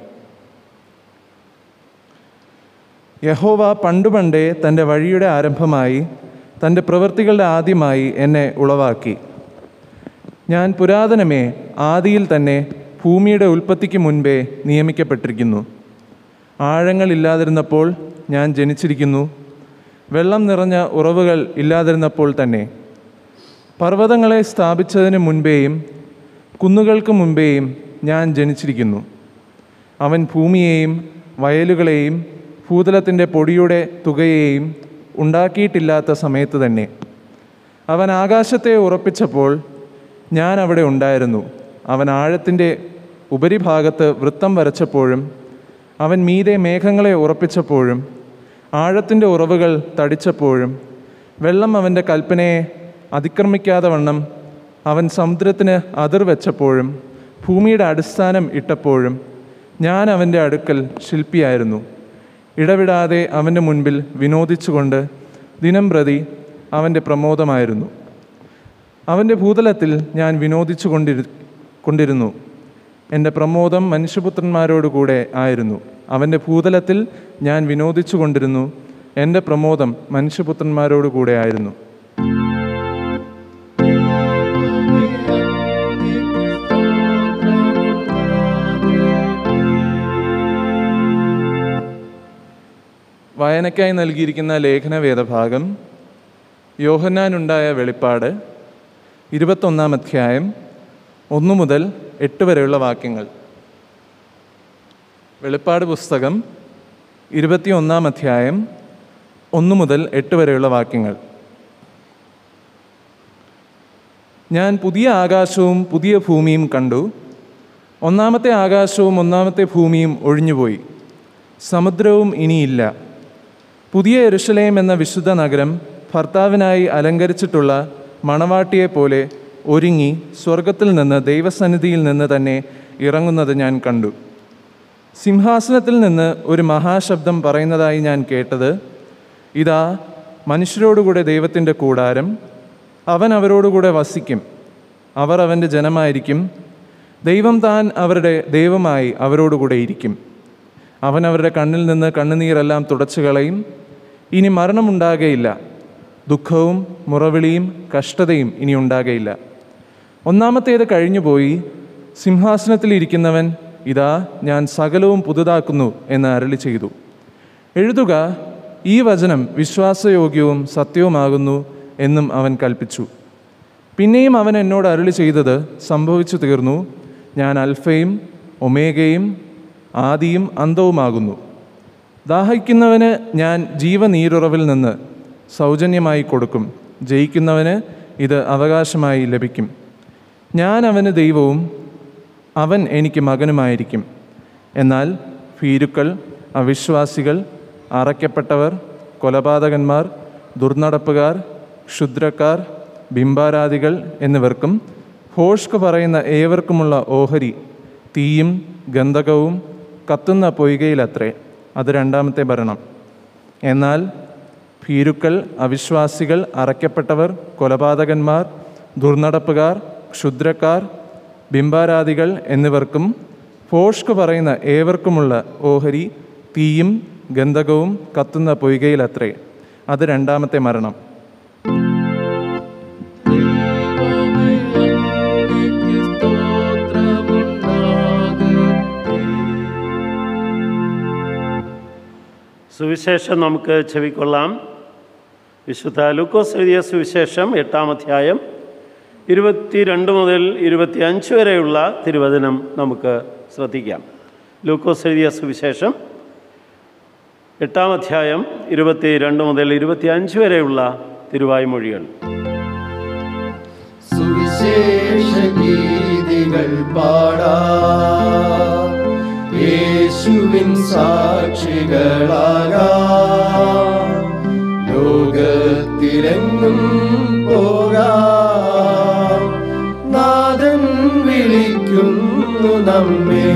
യഹോവ പണ്ടുപണ്ടേ തൻ്റെ വഴിയുടെ ആരംഭമായി തൻ്റെ പ്രവൃത്തികളുടെ ആദ്യമായി എന്നെ ഉളവാക്കി. ഞാൻ പുരാതനമേ ആദിയിൽ തന്നെ ഭൂമിയുടെ ഉൽപ്പത്തിക്ക് മുൻപേ നിയമിക്കപ്പെട്ടിരിക്കുന്നു. ആഴങ്ങളില്ലാതിരുന്നപ്പോൾ ഞാൻ ജനിച്ചിരിക്കുന്നു. വെള്ളം നിറഞ്ഞ ഉറവുകൾ ഇല്ലാതിരുന്നപ്പോൾ തന്നെ. പർവ്വതങ്ങളെ സ്ഥാപിച്ചതിന് മുൻപേയും കുന്നുകൾക്ക് മുൻപേയും ഞാൻ ജനിച്ചിരിക്കുന്നു. അവൻ ഭൂമിയെയും വയലുകളെയും ഭൂതലത്തിൻ്റെ പൊടിയുടെ തുകയെയും ഉണ്ടാക്കിയിട്ടില്ലാത്ത സമയത്ത് തന്നെ. അവൻ ആകാശത്തെ ഉറപ്പിച്ചപ്പോൾ ഞാൻ അവിടെ ഉണ്ടായിരുന്നു. അവൻ ആഴത്തിൻ്റെ ഉപരിഭാഗത്ത് വൃത്തം വരച്ചപ്പോഴും അവൻ മീതെ മേഘങ്ങളെ ഉറപ്പിച്ചപ്പോഴും ആഴത്തിൻ്റെ ഉറവുകൾ തടിച്ചപ്പോഴും വെള്ളം അവൻ്റെ കൽപ്പനയെ അതിക്രമിക്കാതെ വണ്ണം അവൻ സമുദ്രത്തിന് അതിർ വെച്ചപ്പോഴും ഭൂമിയുടെ അടിസ്ഥാനം ഇട്ടപ്പോഴും ഞാൻ അവൻ്റെ അടുക്കൽ ശില്പിയായിരുന്നു. ഇടവിടാതെ അവൻ്റെ മുൻപിൽ വിനോദിച്ചുകൊണ്ട് ദിനം പ്രതി അവൻ്റെ പ്രമോദമായിരുന്നു. അവൻ്റെ ഭൂതലത്തിൽ ഞാൻ വിനോദിച്ചു കൊണ്ടിരു കൊണ്ടിരുന്നു എൻ്റെ പ്രമോദം മനുഷ്യപുത്രന്മാരോടുകൂടെ ആയിരുന്നു. അവൻ്റെ ഭൂതലത്തിൽ ഞാൻ വിനോദിച്ചു കൊണ്ടിരുന്നു എൻ്റെ പ്രമോദം മനുഷ്യപുത്രന്മാരോടുകൂടെ ആയിരുന്നു. വായനയ്ക്കായി നൽകിയിരിക്കുന്ന ലേഖന വേദഭാഗം യോഹന്നാനുണ്ടായ വെളിപ്പാട് ഇരുപത്തൊന്നാം അധ്യായം ഒന്ന് മുതൽ എട്ട് വരെയുള്ള വാക്യങ്ങൾ. വെളിപ്പാട് പുസ്തകം ഇരുപത്തിയൊന്നാം അധ്യായം ഒന്ന് മുതൽ എട്ട് വരെയുള്ള വാക്യങ്ങൾ. ഞാൻ പുതിയ ആകാശവും പുതിയ ഭൂമിയും കണ്ടു. ഒന്നാമത്തെ ആകാശവും ഒന്നാമത്തെ ഭൂമിയും ഒഴിഞ്ഞുപോയി, സമുദ്രവും ഇനിയില്ല. പുതിയ യെരൂശലേം എന്ന വിശുദ്ധ നഗരം ഭർത്താവിനായി അലങ്കരിച്ചിട്ടുള്ള മണവാട്ടിയെപ്പോലെ ഒരുങ്ങി സ്വർഗത്തിൽ നിന്ന് ദൈവസന്നിധിയിൽ നിന്ന് തന്നെ ഇറങ്ങുന്നത് ഞാൻ കണ്ടു. സിംഹാസനത്തിൽ നിന്ന് ഒരു മഹാശബ്ദം പറയുന്നതായി ഞാൻ കേട്ടത്, ഇതാ മനുഷ്യരോടുകൂടെ ദൈവത്തിൻ്റെ കൂടാരം, അവൻ അവരോടുകൂടെ വസിക്കും, അവർ അവൻ്റെ ജനമായിരിക്കും, ദൈവം താൻ അവരുടെ ദൈവമായി അവരോടുകൂടെ ഇരിക്കും. അവൻ അവരുടെ കണ്ണിൽ നിന്ന് കണ്ണുനീരെല്ലാം തുടച്ചു കളയും. ഇനി മരണമുണ്ടാകുകയില്ല, ദുഃഖവും മുറവിളിയും കഷ്ടതയും ഇനി ഉണ്ടാകുകയില്ല. ഒന്നാമത്തേത് കഴിഞ്ഞുപോയി. സിംഹാസനത്തിലിരിക്കുന്നവൻ, ഇതാ ഞാൻ സകലവും പുതുതാക്കുന്നു എന്ന് അരുളി ചെയ്തു. എഴുതുക, ഈ വചനം വിശ്വാസയോഗ്യവും സത്യവുമാകുന്നു എന്നും അവൻ കൽപ്പിച്ചു. പിന്നെയും അവൻ എന്നോട് അരുളി ചെയ്തത് സംഭവിച്ചു തീർന്നു. ഞാൻ അൽഫയും ഒമേഗയും ആദിയും അന്തവുമാകുന്നു. ദാഹിക്കുന്നവന് ഞാൻ ജീവനീരുറവിൽ നിന്ന് സൗജന്യമായി കൊടുക്കും. ജയിക്കുന്നവന് ഇത് അവകാശമായി ലഭിക്കും. ഞാൻ അവന് ദൈവവും അവൻ എനിക്ക് മകനുമായിരിക്കും. എന്നാൽ ഭീരുക്കൾ, അവിശ്വാസികൾ, അറയ്ക്കപ്പെട്ടവർ, കൊലപാതകന്മാർ, ദുർനടപ്പുകാർ, ക്ഷുദ്രക്കാർ, ബിംബാരാധികൾ എന്നിവർക്കും ഭോഷ്ക് പറയുന്ന ഏവർക്കുമുള്ള ഓഹരി തീയും ഗന്ധകവും കത്തുന്ന പൊയ്കയിലത്രേ. അത് രണ്ടാമത്തെ ഭരണം. എന്നാൽ ഭീരുക്കൾ, അവിശ്വാസികൾ, അറയ്ക്കപ്പെട്ടവർ, കൊലപാതകന്മാർ, ദുർനടപ്പുകാർ, ക്ഷുദ്രക്കാർ, ബിംബാരാധികൾ എന്നിവർക്കും ഭോഷ്ക് പറയുന്ന ഏവർക്കുമുള്ള ഓഹരി തീയും ഗന്ധകവും കത്തുന്ന പൊയ്കയിലത്രേ. അത് രണ്ടാമത്തെ മരണം. സുവിശേഷം നമുക്ക് ചെവിക്കൊള്ളാം. വിശുദ്ധ ലൂക്കോസ് എഴുതിയ സുവിശേഷം എട്ടാം അധ്യായം ഇരുപത്തി രണ്ട് മുതൽ ഇരുപത്തി അഞ്ച് വരെയുള്ള തിരുവചനം നമുക്ക് ശ്രദ്ധിക്കാം. ലൂക്കോസ് എഴുതിയ സുവിശേഷം എട്ടാം അധ്യായം ഇരുപത്തി രണ്ട് മുതൽ ഇരുപത്തി അഞ്ച് വരെയുള്ള തിരുവായ്മൊഴികൾ. സുവിശേഷ ഗീതികൾ പാടാം, യേശുവിൻ സാക്ഷികളാകാം, ലോകത്തിലെങ്ങും പോകാം, നാഥൻ വിളിക്കുന്നു നമ്മെ.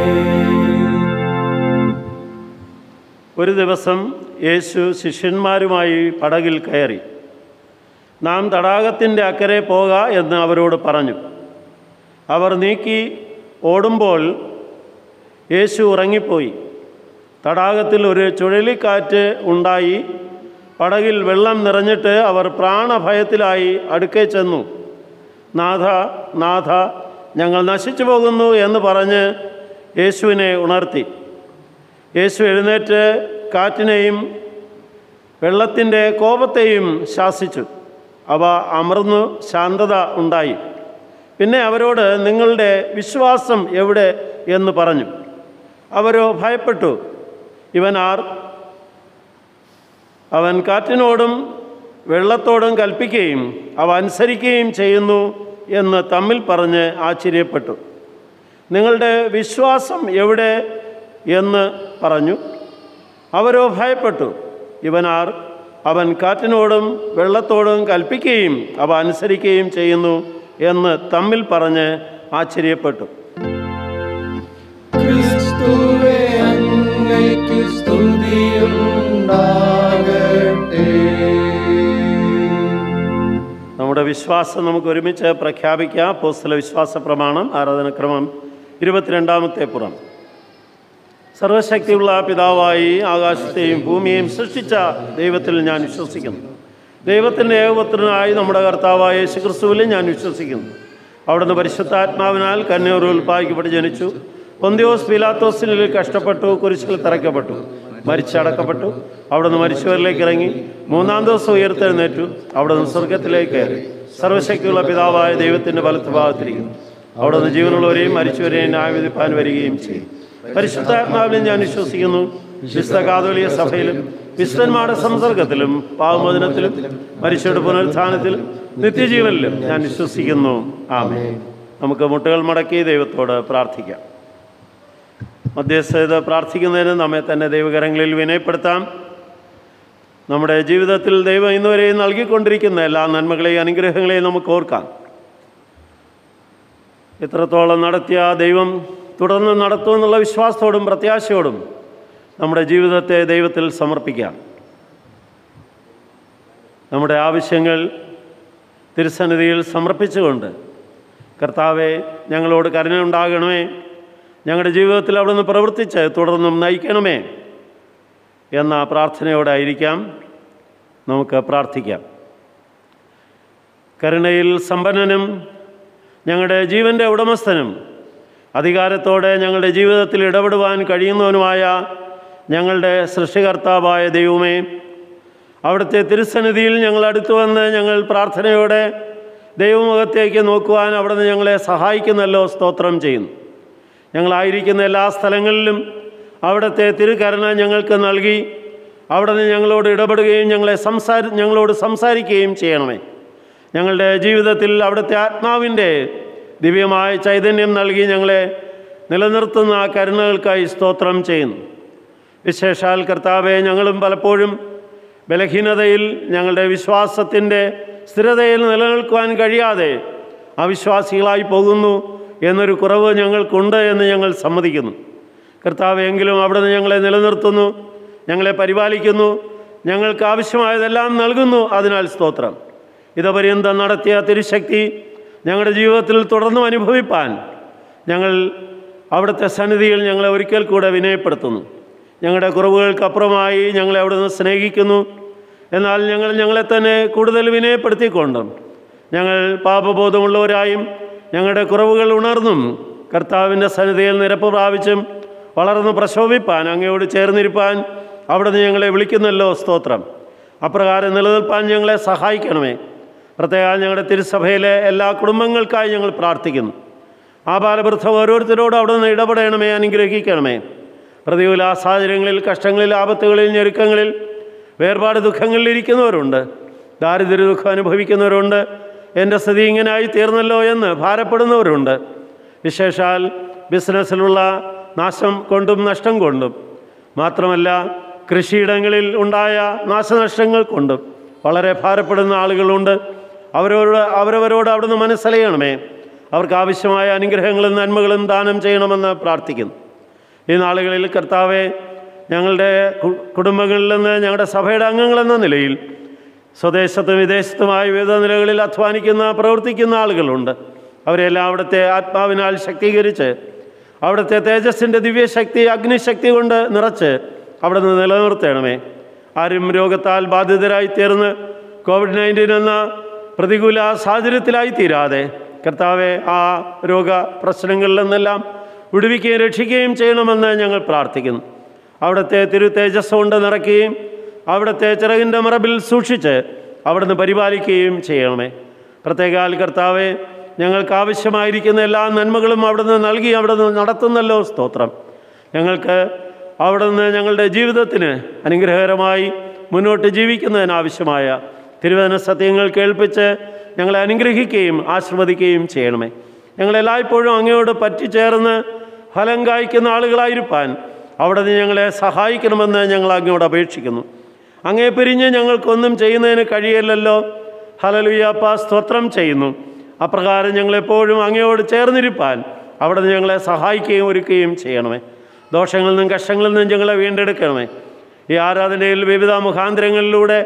ഒരു ദിവസം യേശു ശിഷ്യന്മാരുമായി പടകിൽ കയറി. നാം തടാകത്തിൻ്റെ അക്കരെ പോക എന്ന് അവരോട് പറഞ്ഞു. അവർ നീക്കി ഓടുമ്പോൾ യേശു ഉറങ്ങിപ്പോയി. തടാകത്തിൽ ഒരു ചുഴലിക്കാറ്റ് ഉണ്ടായി. പടകിൽ വെള്ളം നിറഞ്ഞിട്ട് അവർ പ്രാണഭയത്തിലായി അടുക്കെ ചെന്നു. നാഥ, നാഥ, ഞങ്ങൾ നശിച്ചു പോകുന്നു എന്ന് പറഞ്ഞ് യേശുവിനെ ഉണർത്തി. യേശു എഴുന്നേറ്റ് കാറ്റിനെയും വെള്ളത്തിൻ്റെ കോപത്തെയും ശാസിച്ചു. അവ അമർന്നു ശാന്തത ഉണ്ടായി. പിന്നെ അവരോട് നിങ്ങളുടെ വിശ്വാസം എവിടെ എന്ന് പറഞ്ഞു. അവരോ ഭയപ്പെട്ടു. ഇവൻ ആർ? അവൻ കാറ്റിനോടും വെള്ളത്തോടും കൽപ്പിക്കുകയും അവ അനുസരിക്കുകയും ചെയ്യുന്നു എന്ന് തമ്മിൽ പറഞ്ഞ് ആശ്ചര്യപ്പെട്ടു. നിങ്ങളുടെ വിശ്വാസം എവിടെ എന്ന് പറഞ്ഞു. അവരോ ഭയപ്പെട്ടു. ഇവൻ ആർ? അവൻ കാറ്റിനോടും വെള്ളത്തോടും കൽപ്പിക്കുകയും അവ അനുസരിക്കുകയും ചെയ്യുന്നു എന്ന് തമ്മിൽ പറഞ്ഞ് ആശ്ചര്യപ്പെട്ടു. ക്രിസ്തുവേ, അങ്ങയ്ക്ക് സ്തുതിയുണ്ടാകട്ടെ. നമ്മുടെ വിശ്വാസം നമുക്ക് ഒരുമിച്ച് പ്രഖ്യാപിക്കാം. അപ്പോസ്തല വിശ്വാസ പ്രമാണം ആരാധനക്രമം ഇരുപത്തിരണ്ടാമത്തെ പുറം. സർവശക്തിയുള്ള പിതാവായി ആകാശത്തെയും ഭൂമിയെയും സൃഷ്ടിച്ച ദൈവത്തിൽ ഞാൻ വിശ്വസിക്കുന്നു. ദൈവത്തിൻ്റെ ഏകപുത്രനായി നമ്മുടെ കർത്താവായ യേശുക്രിസ്തുവിൽ ഞാൻ വിശ്വസിക്കുന്നു. അവിടുന്ന് പരിശുദ്ധാത്മാവിനാൽ കന്യകയിൽ ഉൽപ്പാദിക്കപ്പെട്ട് ജനിച്ചു. പൊന്തിയോസ് പീലാത്തോസിനിൽ കഷ്ടപ്പെട്ടു, കുരിശിൽ തറയ്ക്കപ്പെട്ടു, മരിച്ചടക്കപ്പെട്ടു. അവിടുന്ന് മരിച്ചവരിലേക്ക് ഇറങ്ങി മൂന്നാം ദിവസം ഉയർത്തെഴുന്നേറ്റു. അവിടുന്ന് സ്വർഗത്തിലേക്ക് കയറി സർവശക്തിയുള്ള പിതാവായ ദൈവത്തിൻ്റെ വലത്ത് ഭാഗത്തിരിക്കുന്നു. അവിടുന്ന് ജീവനുള്ളവരെയും മരിച്ചവരെയും ന്യായവിധിപ്പാൻ വരികയും ചെയ്യും. പരിശുദ്ധാത്മാവിലും ഞാൻ വിശ്വസിക്കുന്നു. വിശുദ്ധ കാതോലിക സഭയിലും വിശുദ്ധന്മാരുടെ സംസർഗത്തിലും പാവമോചനത്തിലും മരിച്ചവരുടെ പുനരുത്ഥാനത്തിലും നിത്യജീവനിലും ഞാൻ വിശ്വസിക്കുന്നു. ആമേൻ. നമുക്ക് മുട്ടുകൾ മടക്കി ദൈവത്തോട് പ്രാർത്ഥിക്കാം. മധ്യസ്ഥത പ്രാർത്ഥിക്കുന്നതിന് നമ്മെ തന്നെ ദൈവകരങ്ങളിൽ വിനയപ്പെടുത്താം. നമ്മുടെ ജീവിതത്തിൽ ദൈവം ഇന്നുവരെയും നൽകിക്കൊണ്ടിരിക്കുന്ന എല്ലാ നന്മകളെയും അനുഗ്രഹങ്ങളെയും നമുക്ക് ഓർക്കാം. എത്രത്തോളം നടത്തിയ ദൈവം തുടർന്ന് നടത്തുമെന്നുള്ള വിശ്വാസത്തോടും പ്രത്യാശയോടും നമ്മുടെ ജീവിതത്തെ ദൈവത്തിൽ സമർപ്പിക്കാം. നമ്മുടെ ആവശ്യങ്ങൾ തിരുസന്നിധിയിൽ സമർപ്പിച്ചുകൊണ്ട്, കർത്താവെ, ഞങ്ങളോട് കരുണയുണ്ടാകണമേ, ഞങ്ങളുടെ ജീവിതത്തിൽ അവിടുന്ന് പ്രവർത്തിച്ച് തുടർന്നും നയിക്കണമേ എന്ന പ്രാർത്ഥനയോടായിരിക്കാം നമുക്ക് പ്രാർത്ഥിക്കാം. കരുണയിൽ സമ്പന്നനും ഞങ്ങളുടെ ജീവൻ്റെ ഉടമസ്ഥനും അധികാരത്തോടെ ഞങ്ങളുടെ ജീവിതത്തിൽ ഇടപെടുവാൻ കഴിയുന്നവനുമായ ഞങ്ങളുടെ സൃഷ്ടികർത്താവായ ദൈവമേ, അവിടുത്തെ തിരുസന്നിധിയിൽ ഞങ്ങൾ അടുത്തു വന്ന് ഞങ്ങൾ പ്രാർത്ഥനയോടെ ദൈവമുഖത്തേക്ക് നോക്കുവാൻ അവിടുന്ന് ഞങ്ങളെ സഹായിക്കുന്നല്ലോ. സ്തോത്രം ചെയ്യുന്നു. ഞങ്ങളായിരിക്കുന്ന എല്ലാ സ്ഥലങ്ങളിലും അവിടുത്തെ തിരുകരുണ ഞങ്ങൾക്ക് നൽകി അവിടുന്ന് ഞങ്ങളോട് ഇടപെടുകയും ഞങ്ങളെ സംസാരി ഞങ്ങളോട് സംസാരിക്കുകയും ചെയ്യണമേ. ഞങ്ങളുടെ ജീവിതത്തിൽ അവിടുത്തെ ആത്മാവിൻ്റെ ദിവ്യമായ ചൈതന്യം നൽകി ഞങ്ങളെ നിലനിർത്തുന്ന ആ കരുണകൾക്കായി സ്തോത്രം ചെയ്യുന്നു. വിശേഷാൽ കർത്താവെ, ഞങ്ങളും പലപ്പോഴും ബലഹീനതയിൽ ഞങ്ങളുടെ വിശ്വാസത്തിൻ്റെ സ്ഥിരതയിൽ നിലനിൽക്കുവാൻ കഴിയാതെ അവിശ്വാസികളായി പോകുന്നു എന്നൊരു കുറവ് ഞങ്ങൾക്കുണ്ട് എന്ന് ഞങ്ങൾ സമ്മതിക്കുന്നു. കർത്താവെ, എങ്കിലും അവിടുന്ന് ഞങ്ങളെ നിലനിർത്തുന്നു, ഞങ്ങളെ പരിപാലിക്കുന്നു, ഞങ്ങൾക്ക് ആവശ്യമായതെല്ലാം നൽകുന്നു. അതിനാൽ സ്തോത്രം. ഇതുപര്യന്തം നടത്തിയ തിരുശക്തി ഞങ്ങളുടെ ജീവിതത്തിൽ തുടർന്നും അനുഭവിപ്പാൻ ഞങ്ങൾ അവിടുത്തെ സന്നിധിയിൽ ഞങ്ങളെ ഒരിക്കൽ കൂടെ വിനയപ്പെടുത്തുന്നു. ഞങ്ങളുടെ കുറവുകൾക്കപ്പുറമായി ഞങ്ങളെ അവിടുന്ന് സ്നേഹിക്കുന്നു. എന്നാൽ ഞങ്ങൾ ഞങ്ങളെ തന്നെ കൂടുതൽ വിനയപ്പെടുത്തിക്കൊണ്ടും ഞങ്ങൾ പാപബോധമുള്ളവരായും ഞങ്ങളുടെ കുറവുകൾ ഉണർന്നും കർത്താവിൻ്റെ സന്നിധിയിൽ നിരപ്പ് പ്രാപിച്ചും വളർന്ന് പ്രശോഭിപ്പാൻ അങ്ങയോട് ചേർന്നിരിപ്പാൻ അവിടുന്ന് ഞങ്ങളെ വിളിക്കുന്നല്ലോ. സ്തോത്രം. അപ്രകാരം നിലനിൽപ്പാൻ ഞങ്ങളെ സഹായിക്കണമേ. പ്രത്യേകം ഞങ്ങളുടെ തിരുസഭയിലെ എല്ലാ കുടുംബങ്ങൾക്കായി ഞങ്ങൾ പ്രാർത്ഥിക്കുന്നു. ആ ബാലവൃദ്ധ ഓരോരുത്തരോടും അവിടുന്ന് ഇടപെടണമേ, അനുഗ്രഹിക്കണമേ. പ്രതികൂല സാഹചര്യങ്ങളിൽ, കഷ്ടങ്ങളിൽ, ആപത്തുകളിൽ, ഞെരുക്കങ്ങളിൽ, വേർപാട് ദുഃഖങ്ങളിൽ ഇരിക്കുന്നവരുണ്ട്. ദാരിദ്ര്യ ദുഃഖം അനുഭവിക്കുന്നവരുണ്ട്. എൻ്റെ സ്ഥിതി ഇങ്ങനായി തീർന്നല്ലോ എന്ന് ഭാരപ്പെടുന്നവരുണ്ട്. വിശേഷാൽ ബിസിനസ്സിലുള്ള നാശം കൊണ്ടും നഷ്ടം കൊണ്ടും മാത്രമല്ല കൃഷിയിടങ്ങളിൽ ഉണ്ടായ നാശനഷ്ടങ്ങൾ കൊണ്ടും വളരെ ഭാരപ്പെടുന്ന ആളുകളുണ്ട്. അവരോട് അവരവരോട് അവിടുന്ന് മനസ്സലിയണമേ. അവർക്ക് ആവശ്യമായ അനുഗ്രഹങ്ങളും നന്മകളും ദാനം ചെയ്യണമെന്ന് പ്രാർത്ഥിക്കുന്നു. ഈ നാളുകളിൽ കർത്താവെ, ഞങ്ങളുടെ കുടുംബങ്ങളിൽ നിന്ന് ഞങ്ങളുടെ സഭയുടെ അംഗങ്ങളെന്ന നിലയിൽ സ്വദേശത്തും വിദേശത്തുമായ വിവിധ നിലകളിൽ അധ്വാനിക്കുന്ന പ്രവർത്തിക്കുന്ന ആളുകളുണ്ട്. അവരെല്ലാം അവിടുത്തെ ആത്മാവിനാൽ ശക്തീകരിച്ച് അവിടുത്തെ തേജസ്സിൻ്റെ ദിവ്യശക്തി, അഗ്നിശക്തി കൊണ്ട് നിറച്ച് അവിടെ നിന്ന് നിലനിർത്തണമേ. ആരും രോഗത്താൽ ബാധിതരായി തീർന്ന് കോവിഡ് നയൻറ്റീൻ എന്ന പ്രതികൂല സാഹചര്യത്തിലായി തീരാതെ കർത്താവെ, ആ രോഗ പ്രശ്നങ്ങളിൽ നിന്നെല്ലാം വിടുവിക്കുകയും രക്ഷിക്കുകയും ചെയ്യണമെന്ന് ഞങ്ങൾ പ്രാർത്ഥിക്കുന്നു. അവിടുത്തെ തിരു തേജസ് കൊണ്ട് നിറയ്ക്കുകയും അവിടുത്തെ ചിറകിൻ്റെ മറബിൽ സൂക്ഷിച്ച് അവിടുന്ന് പരിപാലിക്കുകയും ചെയ്യണമേ. പ്രത്യേകാൽ കർത്താവെ, ഞങ്ങൾക്ക് ആവശ്യമായിരിക്കുന്ന എല്ലാ നന്മകളും അവിടുന്ന് നൽകി അവിടുന്ന് നടത്തുന്നല്ലോ. സ്തോത്രം. ഞങ്ങൾക്ക് അവിടുന്ന് ഞങ്ങളുടെ ജീവിതത്തിന് അനുഗ്രഹകരമായി മുന്നോട്ട് ജീവിക്കുന്നതിനാവശ്യമായ തിരുവചന സത്യങ്ങൾ കേൾപ്പിച്ച് ഞങ്ങളെ അനുഗ്രഹിക്കുകയും ആശീർവദിക്കുകയും ചെയ്യണമേ. ഞങ്ങളെല്ലായ്പ്പോഴും അങ്ങയോട് പറ്റിച്ചേർന്ന് ഫലം കായ്ക്കുന്ന ആളുകളായിരിക്കാൻ അവിടുന്ന് ഞങ്ങളെ സഹായിക്കണമെന്ന് ഞങ്ങൾ അങ്ങയോട് അപേക്ഷിക്കുന്നു. അങ്ങേ പിരിഞ്ഞ് ഞങ്ങൾക്കൊന്നും ചെയ്യുന്നതിന് കഴിയില്ലല്ലോ. ഹല്ലേലൂയ. സ്തോത്രം ചെയ്യുന്നു. അപ്രകാരം ഞങ്ങളെപ്പോഴും അങ്ങയോട് ചേർന്നിരിപ്പാൻ അവിടുന്ന് ഞങ്ങളെ സഹായിക്കുകയും ഒരുക്കുകയും ചെയ്യണമേ. ദോഷങ്ങളിൽ നിന്നും കഷ്ടങ്ങളിൽ നിന്നും ഞങ്ങളെ വീണ്ടെടുക്കണമേ. ഈ ആരാധനയിൽ വിവിധ മുഖാന്തരങ്ങളിലൂടെ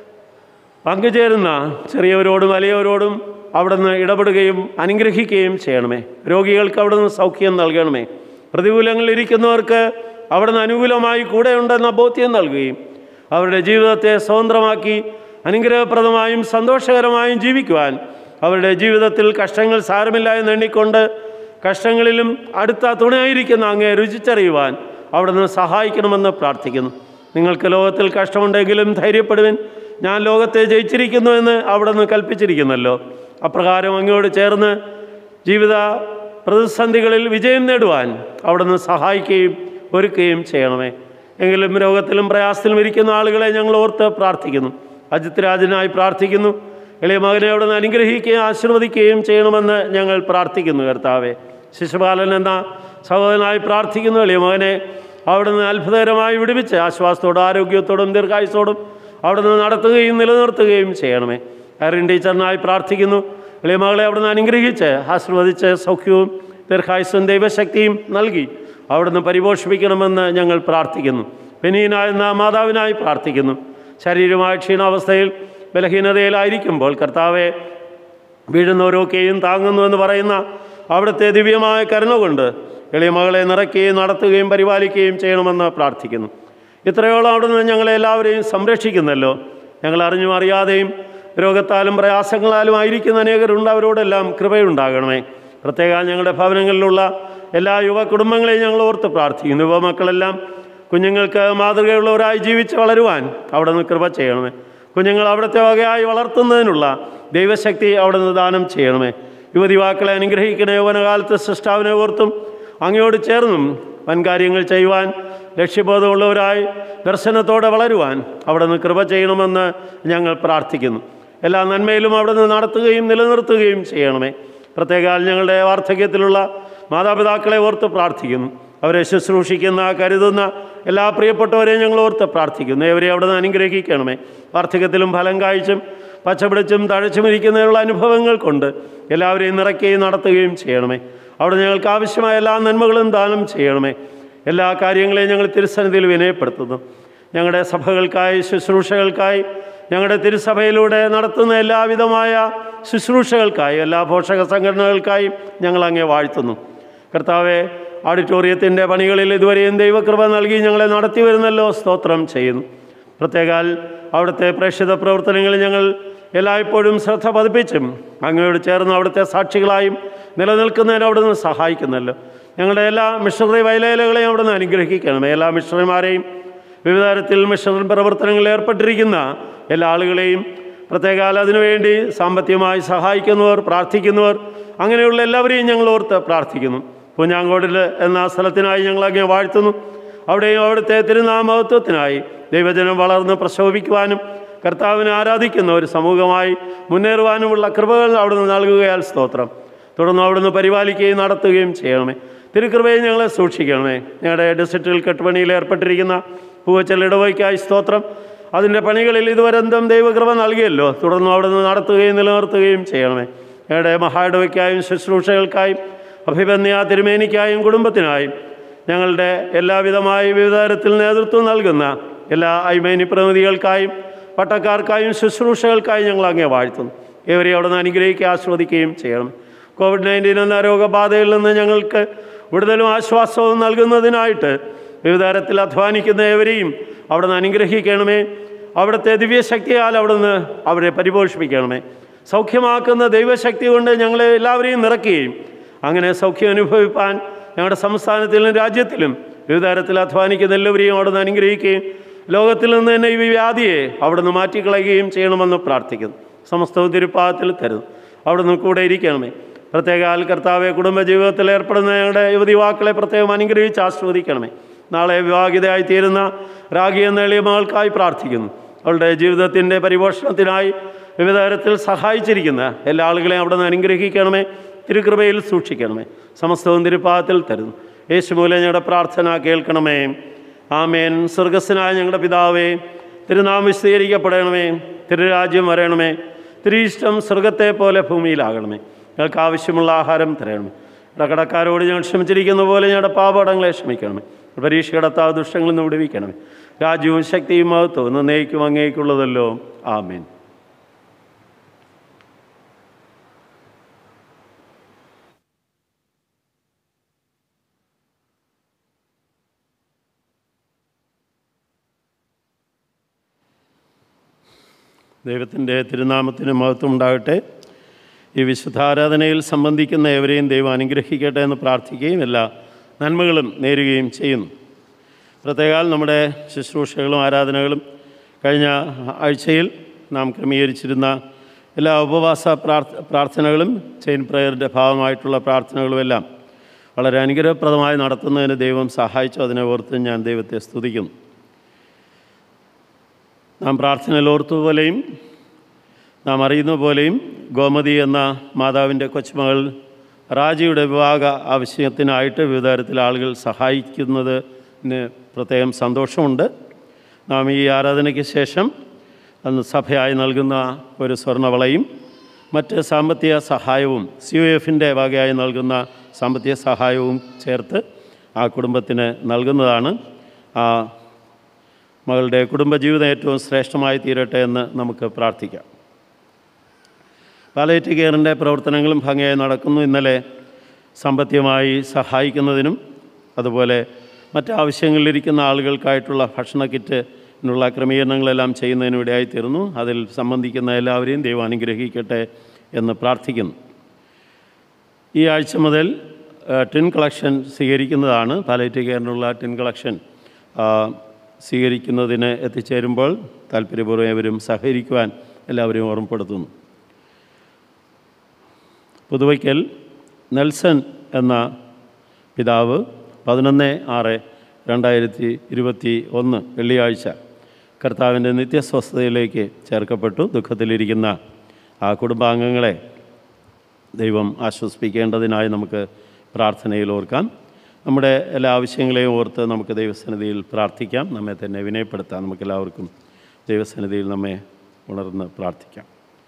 പങ്കുചേരുന്ന ചെറിയവരോടും വലിയവരോടും അവിടുന്ന് ഇടപെടുകയും അനുഗ്രഹിക്കുകയും ചെയ്യണമേ. രോഗികൾക്ക് അവിടുന്ന് സൗഖ്യം നൽകണമേ. പ്രതികൂലങ്ങളിലിരിക്കുന്നവർക്ക് അവിടുന്ന് അനുകൂലമായി കൂടെയുണ്ടെന്ന ബോധ്യം നൽകുകയും അവരുടെ ജീവിതത്തെ സ്വതന്ത്രമാക്കി അനുഗ്രഹപ്രദമായും സന്തോഷകരമായും ജീവിക്കുവാൻ അവരുടെ ജീവിതത്തിൽ കഷ്ടങ്ങൾ സാരമില്ല എന്ന് എണ്ണിക്കൊണ്ട് കഷ്ടങ്ങളിലും അടുത്ത തുണയായിരിക്കുന്ന അങ്ങേ രുചിച്ചറിയുവാൻ അവിടുന്ന് സഹായിക്കണമെന്ന് പ്രാർത്ഥിക്കുന്നു. നിങ്ങൾക്ക് ലോകത്തിൽ കഷ്ടമുണ്ടെങ്കിലും ധൈര്യപ്പെടുവിൻ, ഞാൻ ലോകത്തെ ജയിച്ചിരിക്കുന്നു എന്ന് അവിടുന്ന് കൽപ്പിച്ചിരിക്കുന്നല്ലോ. അപ്രകാരം അങ്ങയോട് ചേർന്ന് ജീവിത പ്രതിസന്ധികളിൽ വിജയം നേടുവാൻ അവിടുന്ന് സഹായിക്കുകയും ഒരുക്കുകയും ചെയ്യണമേ. എങ്കിലും രോഗത്തിലും പ്രയാസത്തിലും ഇരിക്കുന്ന ആളുകളെ ഞങ്ങൾ ഓർത്ത് പ്രാർത്ഥിക്കുന്നു. അജിത് രാജനായി പ്രാർത്ഥിക്കുന്നു. എളിയ മകനെ അവിടുന്ന് അനുഗ്രഹിക്കുകയും ആശീർവദിക്കുകയും ചെയ്യണമെന്ന് ഞങ്ങൾ പ്രാർത്ഥിക്കുന്നു. കർത്താവെ, ശിശുപാലൻ എന്ന സഹോദരനായി പ്രാർത്ഥിക്കുന്നു. എളിയ മകനെ അവിടുന്ന് അത്ഭുതകരമായി വിടുവിച്ച് ആശ്വാസത്തോടും ആരോഗ്യത്തോടും ദീർഘായുസോടും അവിടുന്ന് നടത്തുകയും നിലനിർത്തുകയും ചെയ്യണമേ. എറിൻ ടീച്ചറിനായി പ്രാർത്ഥിക്കുന്നു. എളിയ മകളെ അവിടുന്ന് അനുഗ്രഹിച്ച് ആശീർവദിച്ച് സൗഖ്യവും ദീർഘായുസ്സും ദൈവശക്തിയും നൽകി അവിടുന്ന് പരിപോഷിപ്പിക്കണമെന്ന് ഞങ്ങൾ പ്രാർത്ഥിക്കുന്നു. പെനീന എന്ന മാതാവിനായി പ്രാർത്ഥിക്കുന്നു. ശരീരമായ ക്ഷീണാവസ്ഥയിൽ ബലഹീനതയിലായിരിക്കുമ്പോൾ കർത്താവെ, വീഴുന്നവരൊക്കെയും താങ്ങുന്നു എന്ന് പറയുന്ന അവിടുത്തെ ദിവ്യമായ കരുണ കൊണ്ട് എളിയ മകളെ നിറയ്ക്കുകയും നടത്തുകയും പരിപാലിക്കുകയും ചെയ്യണമെന്ന് പ്രാർത്ഥിക്കുന്നു. ഇത്രയോളം അവിടുന്ന് ഞങ്ങളെ എല്ലാവരെയും സംരക്ഷിക്കുന്നല്ലോ. ഞങ്ങൾ അറിഞ്ഞും അറിയാതെയും രോഗത്താലും പ്രയാസങ്ങളാലും ആയിരിക്കുന്ന അനേകരുണ്ട്. അവരോടെല്ലാം കൃപയുണ്ടാകണമേ. പ്രത്യേകം ഞങ്ങളുടെ ഭവനങ്ങളിലുള്ള എല്ലാ യുവ കുടുംബങ്ങളെയും ഞങ്ങൾ ഓർത്ത് പ്രാർത്ഥിക്കുന്നു. യുവമക്കളെല്ലാം കുഞ്ഞുങ്ങൾക്ക് മാതൃകയുള്ളവരായി ജീവിച്ച് വളരുവാൻ അവിടുന്ന് കൃപ ചെയ്യണമേ. കുഞ്ഞുങ്ങൾ അവിടുത്തെ വകയായി വളർത്തുന്നതിനുള്ള ദൈവശക്തി അവിടെ നിന്ന് ദാനം ചെയ്യണമേ. യുവതിവാക്കളെ അനുഗ്രഹിക്കണേ. യൗവനകാലത്ത് സൃഷ്ടാവിനെ ഓർത്തും അങ്ങയോട് ചേർന്നും വൻകാര്യങ്ങൾ ചെയ്യുവാൻ ലക്ഷ്യബോധമുള്ളവരായി ദർശനത്തോടെ വളരുവാൻ അവിടെ നിന്ന് കൃപ ചെയ്യണമെന്ന് ഞങ്ങൾ പ്രാർത്ഥിക്കുന്നു. എല്ലാ നന്മയിലും അവിടെ നിന്ന് നടത്തുകയും നിലനിർത്തുകയും ചെയ്യണമേ. പ്രത്യേകാൽ ഞങ്ങളുടെ വാർദ്ധക്യത്തിലുള്ള മാതാപിതാക്കളെ ഓർത്ത് പ്രാർത്ഥിക്കുന്നു. അവരെ ശുശ്രൂഷിക്കുന്ന കരുതുന്ന എല്ലാ പ്രിയപ്പെട്ടവരെയും ഞങ്ങൾ ഓർത്ത് പ്രാർത്ഥിക്കുന്നു. ഇവരെ അവിടെ നിന്ന് അനുഗ്രഹിക്കണമേ. വാർദ്ധക്യത്തിലും ഫലം കായ്ച്ചും പച്ചപിടിച്ചും തഴച്ചുമിരിക്കുന്നതിനുള്ള അനുഭവങ്ങൾ കൊണ്ട് എല്ലാവരെയും നിറയ്ക്കുകയും നടത്തുകയും ചെയ്യണമേ. അവിടെ ഞങ്ങൾക്ക് ആവശ്യമായ എല്ലാ നന്മകളും ദാനം ചെയ്യണമേ. എല്ലാ കാര്യങ്ങളെയും ഞങ്ങൾ തിരുസന്നിധിയിൽ വിനയപ്പെടുത്തുന്നു. ഞങ്ങളുടെ സഭകൾക്കായി, ശുശ്രൂഷകൾക്കായി, ഞങ്ങളുടെ തിരുസഭയിലൂടെ നടത്തുന്ന എല്ലാവിധമായ ശുശ്രൂഷകൾക്കായി, എല്ലാ പോഷക സംഘടനകൾക്കായും ഞങ്ങൾ അങ്ങേ വാഴ്ത്തുന്നു. കർത്താവെ, ഓഡിറ്റോറിയത്തിൻ്റെ പണികളിൽ ഇതുവരെയും ദൈവകൃപ നൽകി ഞങ്ങളെ നടത്തി വരുന്നല്ലോ, സ്തോത്രം ചെയ്യുന്നു. പ്രത്യേകാൽ അവിടുത്തെ പ്രേക്ഷിത പ്രവർത്തനങ്ങളിൽ ഞങ്ങൾ എല്ലായ്പ്പോഴും ശ്രദ്ധ പതിപ്പിച്ചും അങ്ങയോട് ചേർന്ന് അവിടുത്തെ സാക്ഷികളായും നിലനിൽക്കുന്നതിന് അവിടെ നിന്ന് സഹായിക്കുന്നല്ലോ. ഞങ്ങളുടെ എല്ലാ മിഷണറി വയലേലകളെയും അവിടെ നിന്ന് അനുഗ്രഹിക്കണമേ. എല്ലാ മിഷണറിമാരെയും വിവിധ തരത്തിൽ മിഷണറി പ്രവർത്തനങ്ങളിൽ ഏർപ്പെട്ടിരിക്കുന്ന എല്ലാ ആളുകളെയും പ്രത്യേകാൽ അതിനുവേണ്ടി സാമ്പത്തികമായി സഹായിക്കുന്നവർ, പ്രാർത്ഥിക്കുന്നവർ, അങ്ങനെയുള്ള എല്ലാവരെയും ഞങ്ങൾ ഓർത്ത് പ്രാർത്ഥിക്കുന്നു. പൂഞ്ഞാങ്കോടിൽ എന്ന സ്ഥലത്തിനായി ഞങ്ങൾ അങ്ങേ വാഴ്ത്തുന്നു. അവിടെയും അവിടുത്തെ തിരുനാമത്വത്തിനായി ദൈവജനം വളർന്ന് പ്രശോഭിക്കുവാനും കർത്താവിനെ ആരാധിക്കുന്ന ഒരു സമൂഹമായി മുന്നേറുവാനുമുള്ള കൃപകൾ അവിടുന്ന് നൽകുകയാൽ സ്തോത്രം. തുടർന്ന് അവിടുന്ന് പരിപാലിക്കുകയും നടത്തുകയും ചെയ്യണമേ. തിരുകൃപയെ ഞങ്ങളെ സൂക്ഷിക്കണമേ. ഞങ്ങളുടെ ഡിസ്ട്രിക്റ്റിൽ കെട്ടുപണിയിൽ ഏർപ്പെട്ടിരിക്കുന്ന പൂവച്ചൽ ഇടവയ്ക്കായി സ്തോത്രം. അതിൻ്റെ പണികളിൽ ഇതുവരെന്തും ദൈവകൃപ നൽകിയല്ലോ. തുടർന്ന് അവിടുന്ന് നടത്തുകയും നിലനിർത്തുകയും ചെയ്യണമേ. ഞങ്ങളുടെ മഹായിടവയ്ക്കായും ശുശ്രൂഷകൾക്കായും അഭിപന്യ തിരുമേനിക്കായും കുടുംബത്തിനായും ഞങ്ങളുടെ എല്ലാവിധമായ വിവിധ തരത്തിൽ നേതൃത്വം നൽകുന്ന എല്ലാ ഐമേനി പ്രതിനിധികൾക്കായും പട്ടക്കാർക്കായും ശുശ്രൂഷകൾക്കായും ഞങ്ങൾ അങ്ങേ വാഴ്ത്തുന്നു. ഏവരെയും അവിടെ നിന്ന് അനുഗ്രഹിക്കുക, ആസ്വദിക്കുകയും ചെയ്യണം. കോവിഡ് നയൻറ്റീൻ എന്ന രോഗബാധയിൽ നിന്ന് ഞങ്ങൾക്ക് വിടുതലും ആശ്വാസവും നൽകുന്നതിനായിട്ട് വിവിധ തരത്തിൽ അധ്വാനിക്കുന്ന ഏവരെയും അവിടെ നിന്ന് അനുഗ്രഹിക്കണമേ. അവിടുത്തെ ദിവ്യശക്തിയാൽ അവിടെ നിന്ന് അവരെ പരിപോഷിപ്പിക്കണമേ. സൗഖ്യമാക്കുന്ന ദൈവശക്തി കൊണ്ട് ഞങ്ങളെ എല്ലാവരെയും നിറയ്ക്കുകയും അങ്ങനെ സൗഖ്യം അനുഭവിപ്പാൻ ഞങ്ങളുടെ സംസ്ഥാനത്തിലും രാജ്യത്തിലും വിവിധ തരത്തിൽ അധ്വാനിക്കുന്ന എല്ലാവരെയും അവിടെ നിന്ന് അനുഗ്രഹിക്കുകയും ലോകത്തിൽ നിന്ന് തന്നെ ഈ വ്യാധിയെ അവിടെ നിന്ന് മാറ്റിക്കളയുകയും ചെയ്യണമെന്ന് പ്രാർത്ഥിക്കുന്നു. സമസ്തവും തിരുപ്പാദത്തിൽ തരുന്നു. അവിടെ നിന്ന് കൂടെ ഇരിക്കണമേ. പ്രത്യേകാൽ കർത്താവെ, കുടുംബജീവിതത്തിൽ ഏർപ്പെടുന്ന ഞങ്ങളുടെ യുവതിവാക്കളെ പ്രത്യേകം അനുഗ്രഹിച്ച് ആസ്വദിക്കണമേ. നാളെ വിവാഹിതയായി തീരുന്ന രാഗി എന്ന എളിയ മകൾക്കായി പ്രാർത്ഥിക്കുന്നു. അവളുടെ ജീവിതത്തിൻ്റെ പരിപോഷണത്തിനായി വിവിധ തരത്തിൽ സഹായിച്ചിരിക്കുന്ന എല്ലാ ആളുകളെയും അവിടെ നിന്ന് അനുഗ്രഹിക്കണമേ. തിരുകൃപയിൽ സൂക്ഷിക്കണമേ. സമസ്തവും തിരുപ്പാദത്തിൽ തരുന്നു. യേശു മൂലം ഞങ്ങളുടെ പ്രാർത്ഥന കേൾക്കണമേ. ആമേൻ. സ്വർഗസ്ഥനായ ഞങ്ങളുടെ പിതാവേ, തിരുനാമം വിശദീകരിക്കപ്പെടണമേ. തിരുരാജ്യം വരണമേ. തിരുയിഷ്ടം സ്വർഗത്തെ പോലെ ഭൂമിയിലാകണമേ. ഞങ്ങൾക്ക് ആവശ്യമുള്ള ആഹാരം തരണമേ. കടക്കാരോട് ഞങ്ങൾ ക്ഷമിച്ചിരിക്കുന്ന പോലെ ഞങ്ങളുടെ പാപടങ്ങളെ ക്ഷമിക്കണമേ. പരീക്ഷ കടത്താവ് ദുഷ്ടങ്ങളിൽ നിന്ന് വിടുവിക്കണമേ. രാജ്യവും ശക്തിയും മഹത്വവും എന്നേക്കും അങ്ങേക്കുള്ളതല്ലോ. ആമേൻ. ദൈവത്തിൻ്റെ തിരുനാമത്തിന് മഹത്വം ഉണ്ടാകട്ടെ. ഈ വിശുദ്ധാരാധനയിൽ സംബന്ധിക്കുന്ന ഏവരെയും ദൈവം അനുഗ്രഹിക്കട്ടെ എന്ന് പ്രാർത്ഥിക്കുകയും എല്ലാ നന്മകളും നേരുകയും ചെയ്യുന്നു. പ്രത്യേകാൽ നമ്മുടെ ശുശ്രൂഷകളും ആരാധനകളും കഴിഞ്ഞ ആഴ്ചയിൽ നാം ക്രമീകരിച്ചിരുന്ന എല്ലാ ഉപവാസ പ്രാർത്ഥ പ്രാർത്ഥനകളും ചെയിൻ പ്രയറിൻ്റെ ഭാഗമായിട്ടുള്ള പ്രാർത്ഥനകളുമെല്ലാം വളരെ അനുഗ്രഹപ്രദമായി നടത്തുന്നതിന് ദൈവം സഹായിച്ചു. അതിനെ ഓർത്ത് ഞാൻ ദൈവത്തെ സ്തുതിക്കുന്നു. നാം പ്രാർത്ഥനയിൽ ഓർത്തുപോലെയും നാം അറിയുന്ന പോലെയും ഗോമതി എന്ന മാതാവിൻ്റെ കൊച്ചുമകൾ റാജിയുടെ വിവാഹ ആവശ്യത്തിനായിട്ട് വിവിധ തരത്തിൽ ആളുകൾ സഹായിക്കുന്നതിന് പ്രത്യേകം സന്തോഷമുണ്ട്. നാം ഈ ആരാധനയ്ക്ക് ശേഷം അന്ന് സഭയായി നൽകുന്ന ഒരു സ്വർണ്ണവളയും മറ്റ് സാമ്പത്തിക സഹായവും സി യു എഫിൻ്റെ വകയായി നൽകുന്ന സാമ്പത്തിക സഹായവും ചേർത്ത് ആ കുടുംബത്തിന് നൽകുന്നതാണ്. ആ മകളുടെ കുടുംബജീവിതം ഏറ്റവും ശ്രേഷ്ഠമായി തീരട്ടെ എന്ന് നമുക്ക് പ്രാർത്ഥിക്കാം. പാലിയേറ്റീവ് കെയറിൻ്റെ പ്രവർത്തനങ്ങളും ഭംഗിയായി നടക്കുന്നു. ഇന്നലെ സാമ്പത്തികമായി സഹായിക്കുന്നതിനും അതുപോലെ മറ്റാവശ്യങ്ങളിലിരിക്കുന്ന ആളുകൾക്കായിട്ടുള്ള ഭക്ഷണ കിറ്റിനുള്ള ക്രമീകരണങ്ങളെല്ലാം ചെയ്യുന്നതിനും ഇടയായിത്തീർന്നു. അതിൽ സംബന്ധിക്കുന്ന എല്ലാവരെയും ദൈവം അനുഗ്രഹിക്കട്ടെ എന്ന് പ്രാർത്ഥിക്കുന്നു. ഈ ആഴ്ച മുതൽ ടിൻ കളക്ഷൻ സ്വീകരിക്കുന്നതാണ്. പാലിയേറ്റീവ് കെയറിനുള്ള ടിൻ കളക്ഷൻ സ്വീകരിക്കുന്നതിന് എത്തിച്ചേരുമ്പോൾ താല്പര്യപൂർവ്വം ഏവരും സഹകരിക്കുവാൻ എല്ലാവരെയും ഓർമ്മപ്പെടുത്തുന്നു. പുതുവയ്ക്കൽ നെൽസൺ എന്ന പിതാവ് പതിനൊന്ന് ആറ് രണ്ടായിരത്തി ഇരുപത്തി ഒന്ന് വെള്ളിയാഴ്ച കർത്താവിൻ്റെ നിത്യസ്വസ്ഥതയിലേക്ക് ചേർക്കപ്പെട്ടു. ദുഃഖത്തിലിരിക്കുന്ന ആ കുടുംബാംഗങ്ങളെ ദൈവം ആശ്വസിപ്പിക്കേണ്ടതിനായി നമുക്ക് പ്രാർത്ഥനയിൽ ഓർക്കാം. നമ്മുടെ എല്ലാ ആവശ്യങ്ങളെയും ഓർത്ത് നമുക്ക് ദൈവസന്നിധിയിൽ പ്രാർത്ഥിക്കാം. നമ്മെ തന്നെ വിനയപ്പെടുത്താം. നമുക്കെല്ലാവർക്കും ദൈവസന്നിധിയിൽ നമ്മെ ഉണർന്ന് പ്രാർത്ഥിക്കാം.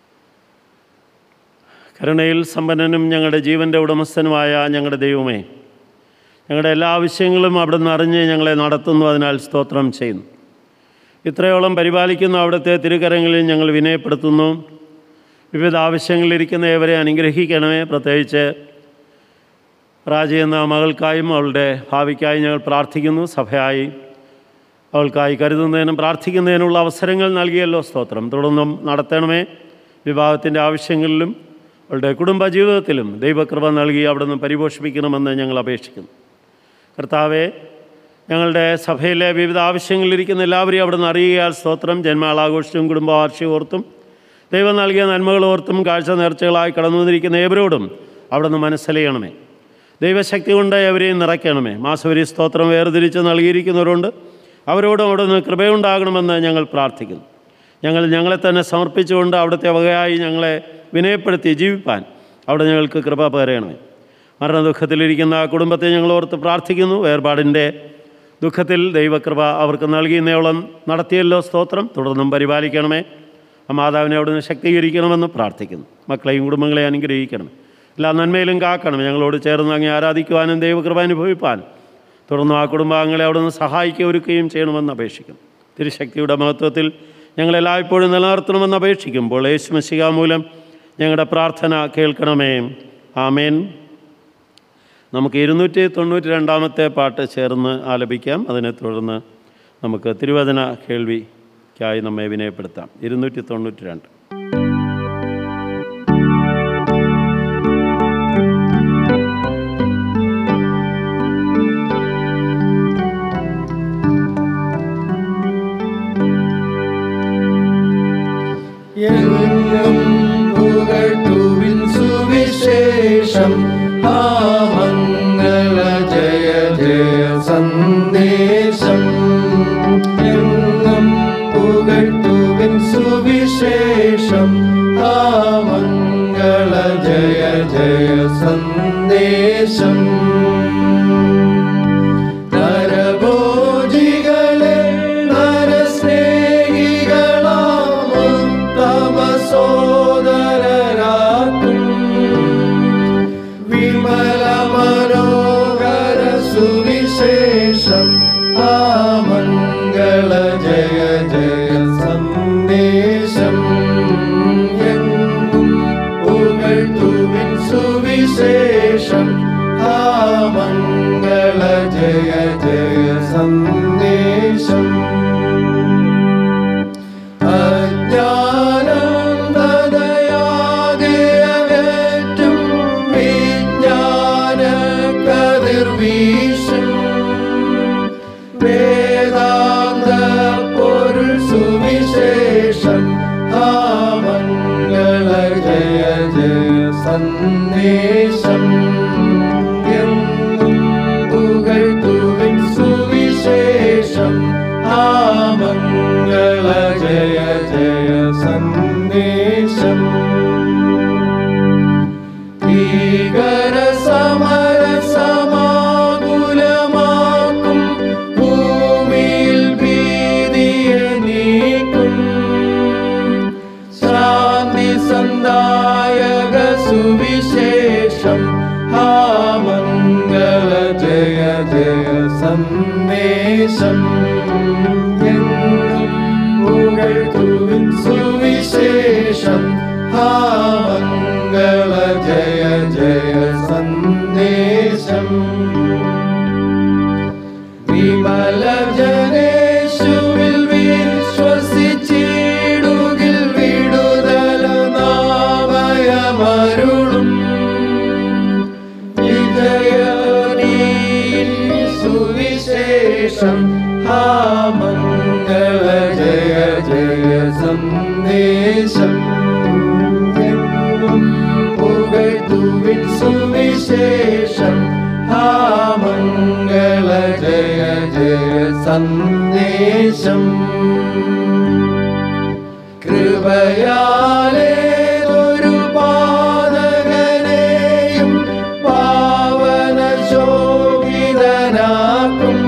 കരുണയിൽ സമ്പന്നനും ഞങ്ങളുടെ ജീവൻ്റെ ഉടമസ്ഥനുമായ ഞങ്ങളുടെ ദൈവമേ, ഞങ്ങളുടെ എല്ലാ ആവശ്യങ്ങളും അവിടുന്ന് അറിഞ്ഞ് ഞങ്ങളെ നടത്തുന്നു. അതിനാൽ സ്തോത്രം ചെയ്യുന്നു. ഇത്രയോളം പരിപാലിക്കുന്ന അവിടുത്തെ തിരുക്കരങ്ങളിൽ ഞങ്ങൾ വിനയപ്പെടുത്തുന്നു. വിവിധ ആവശ്യങ്ങളിലിരിക്കുന്ന ഏവരെ അനുഗ്രഹിക്കണമേ. പ്രത്യേകിച്ച് റാജി എന്ന മകൾക്കായും അവളുടെ ഭാവിക്കായി ഞങ്ങൾ പ്രാർത്ഥിക്കുന്നു. സഭയായി അവൾക്കായി കരുതുന്നതിനും പ്രാർത്ഥിക്കുന്നതിനുള്ള അവസരങ്ങൾ നൽകിയല്ലോ, സ്തോത്രം. തുടർന്നും നടത്തണമേ. വിവാഹത്തിൻ്റെ ആവശ്യങ്ങളിലും അവളുടെ കുടുംബജീവിതത്തിലും ദൈവകൃപ നൽകി അവിടുന്ന് പരിപോഷിപ്പിക്കണമെന്ന് ഞങ്ങൾ അപേക്ഷിക്കുന്നു. കർത്താവെ, ഞങ്ങളുടെ സഭയിലെ വിവിധ ആവശ്യങ്ങളിലിരിക്കുന്ന എല്ലാവരെയും അവിടുന്ന് അറിയുകയാൽ സ്തോത്രം. ജന്മനാളാഘോഷവും കുടുംബവാർഷികം ഓർത്തും ദൈവം നൽകിയ നന്മകൾ ഓർത്തും കാഴ്ച നേർച്ചകളായി കടന്നു വന്നിരിക്കുന്ന ഏവരോടും അവിടുന്ന് മനസ്സലിയണമേ. ദൈവശക്തി കൊണ്ട് എവരെയും നിറയ്ക്കണമേ. മാസവരി സ്തോത്രം വേർതിരിച്ച് നൽകിയിരിക്കുന്നവരുണ്ട്, അവരോടും അവിടുന്ന് കൃപയുണ്ടാകണമെന്ന് ഞങ്ങൾ പ്രാർത്ഥിക്കുന്നു. ഞങ്ങൾ ഞങ്ങളെ തന്നെ സമർപ്പിച്ചുകൊണ്ട് അവിടുത്തെ വകയായി ഞങ്ങളെ വിനയപ്പെടുത്തി ജീവിപ്പാൻ അവിടെ ഞങ്ങൾക്ക് കൃപ പകരണമേ. മരണദുഃഖത്തിലിരിക്കുന്ന ആ കുടുംബത്തെ ഞങ്ങൾ ഓർത്ത് പ്രാർത്ഥിക്കുന്നു. വേർപാടിൻ്റെ ദുഃഖത്തിൽ ദൈവകൃപ അവർക്ക് നൽകിയെന്നോളം നടത്തിയല്ലോ, സ്തോത്രം. തുടർന്നും പരിപാലിക്കണമേ. ആ മാതാവിനെ അവിടുന്ന് ശക്തീകരിക്കണമെന്ന് പ്രാർത്ഥിക്കുന്നു. മക്കളെയും കുടുംബങ്ങളെ അനുഗ്രഹിക്കണമേ. എല്ലാ നന്മയിലും കാക്കണം. ഞങ്ങളോട് ചേർന്ന് അങ്ങ് ആരാധിക്കുവാനും ദൈവകൃപ അനുഭവിപ്പാനും തുടർന്നും ആ കുടുംബാംഗങ്ങളെ അവിടുന്ന് സഹായിക്കുക ഒരുക്കുകയും ചെയ്യണമെന്ന് അപേക്ഷിക്കുന്നു. തിരുശക്തിയുടെ മഹത്വത്തിൽ ഞങ്ങളെല്ലായ്പ്പോഴും നിലനിർത്തണമെന്ന് അപേക്ഷിക്കുമ്പോൾ യേശു മശിഹ മൂലം ഞങ്ങളുടെ പ്രാർത്ഥന കേൾക്കണമേ. ആമേൻ. നമുക്ക് ഇരുന്നൂറ്റി തൊണ്ണൂറ്റി രണ്ടാമത്തെ പാട്ട് ചേർന്ന് ആലപിക്കാം. അതിനെ തുടർന്ന് നമുക്ക് തിരുവചന കേൾവിക്കായി നമ്മെ വിനയപ്പെടുത്താം. ഇരുന്നൂറ്റി തൊണ്ണൂറ്റി രണ്ട്. സുവിശേഷം ആ മംഗള ജയ ജയ സന്ദേശം എങ്ങും പുകഴ്ത്തുവിൻ സുവിശേഷം ആ മംഗള ജയ ജയ സന്ദേശം നരഭോജികളെ നരസ്നേഹികളാം ഉത്തമ സോദരരാക്കും വിമല മനോഹര സുവിശേഷം ആ മംഗള ജയ ജയ സന്ദേശം എങ്ങും പുകഴ്ത്തുവിൻ സുവിശേഷം ആ മംഗള ജയ ജയ സന്ദേശം അജ്ഞാനന്ദയാകേറ്റും വിജ്ഞാന കതിർവീശും വേദാന്ത പൊരുൾ സുവിശേഷം ആ മംഗള ജയ ജയ സന്ദേശം എന്നും പുകഴ്ത്തുവിൻ സുവിശേഷം ആ മംഗള ജയ ജയ സന്ദേശം ഭീകര സമര സമാകുലമാക്കും ഭൂമിയിൽ ഭീതിയെ നീക്കും ശാന്തി സന്ദായക സുവിശേഷം ആ മംഗള ജയ ജയ സന്ദേശം എന്നും പുകഴ്ത്തുവിൻ സുവിശേഷം ആ മംഗള ജയ ജയ സന്ദേശം വിമല ജനേശുവിൽ വിശ്വസിച്ചിടുകിൽ വിടുതല നാമയമരുളും വിജയനീ സുവിശേഷം ആ മംഗള ജയ ജയ സന്ദേശം എന്നും പുകഴ്ത്തുവിൻ സന്ദേശം കൃപയാലേ ഒരു പാതകനെയും പാവന ശോഭിതനാക്കും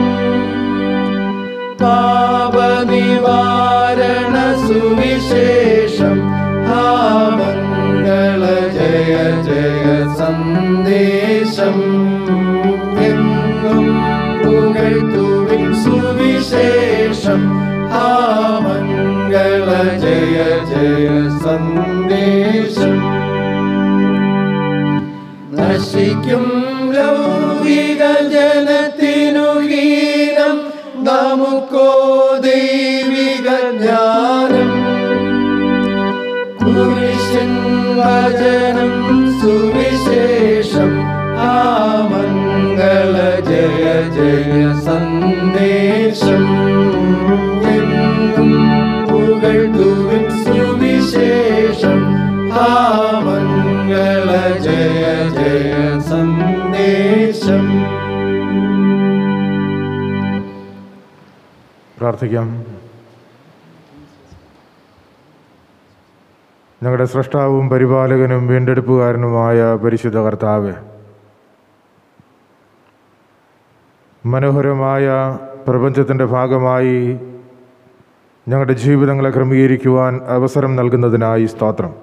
പാപനിവാരണ സുവിശേഷം ഹാ മംഗള ജയ ജയ സന്ദേശം എന്നും പുകഴ്ത്തുവിൻ സുവിശേഷം ഹാ മംഗള ജയ ജയ സന്ദേശം നശിക്കും ലൗകിക ജനത്തിനു ഹീനം നമുക്കോ ദൈവിക ജ്ഞാനം കുരിശിൻ വചനം സുവിശേഷം ആ മംഗള ജയ ജയ സന്ദേശം എന്നും പുകഴ്ത്തുവിൻ സുവിശേഷം ആ മംഗള ജയ ജയ സന്ദേശം. പ്രാർത്ഥിക്കാം. ഞങ്ങളുടെ സ്രഷ്ടാവും പരിപാലകനും വീണ്ടെടുപ്പുകാരനുമായ പരിശുദ്ധ കർത്താവേ, മനോഹരമായ പ്രപഞ്ചത്തിൻ്റെ ഭാഗമായി ഞങ്ങളുടെ ജീവിതങ്ങളെ ക്രമീകരിക്കുവാൻ അവസരം നൽകുന്നതിനായി സ്തോത്രം.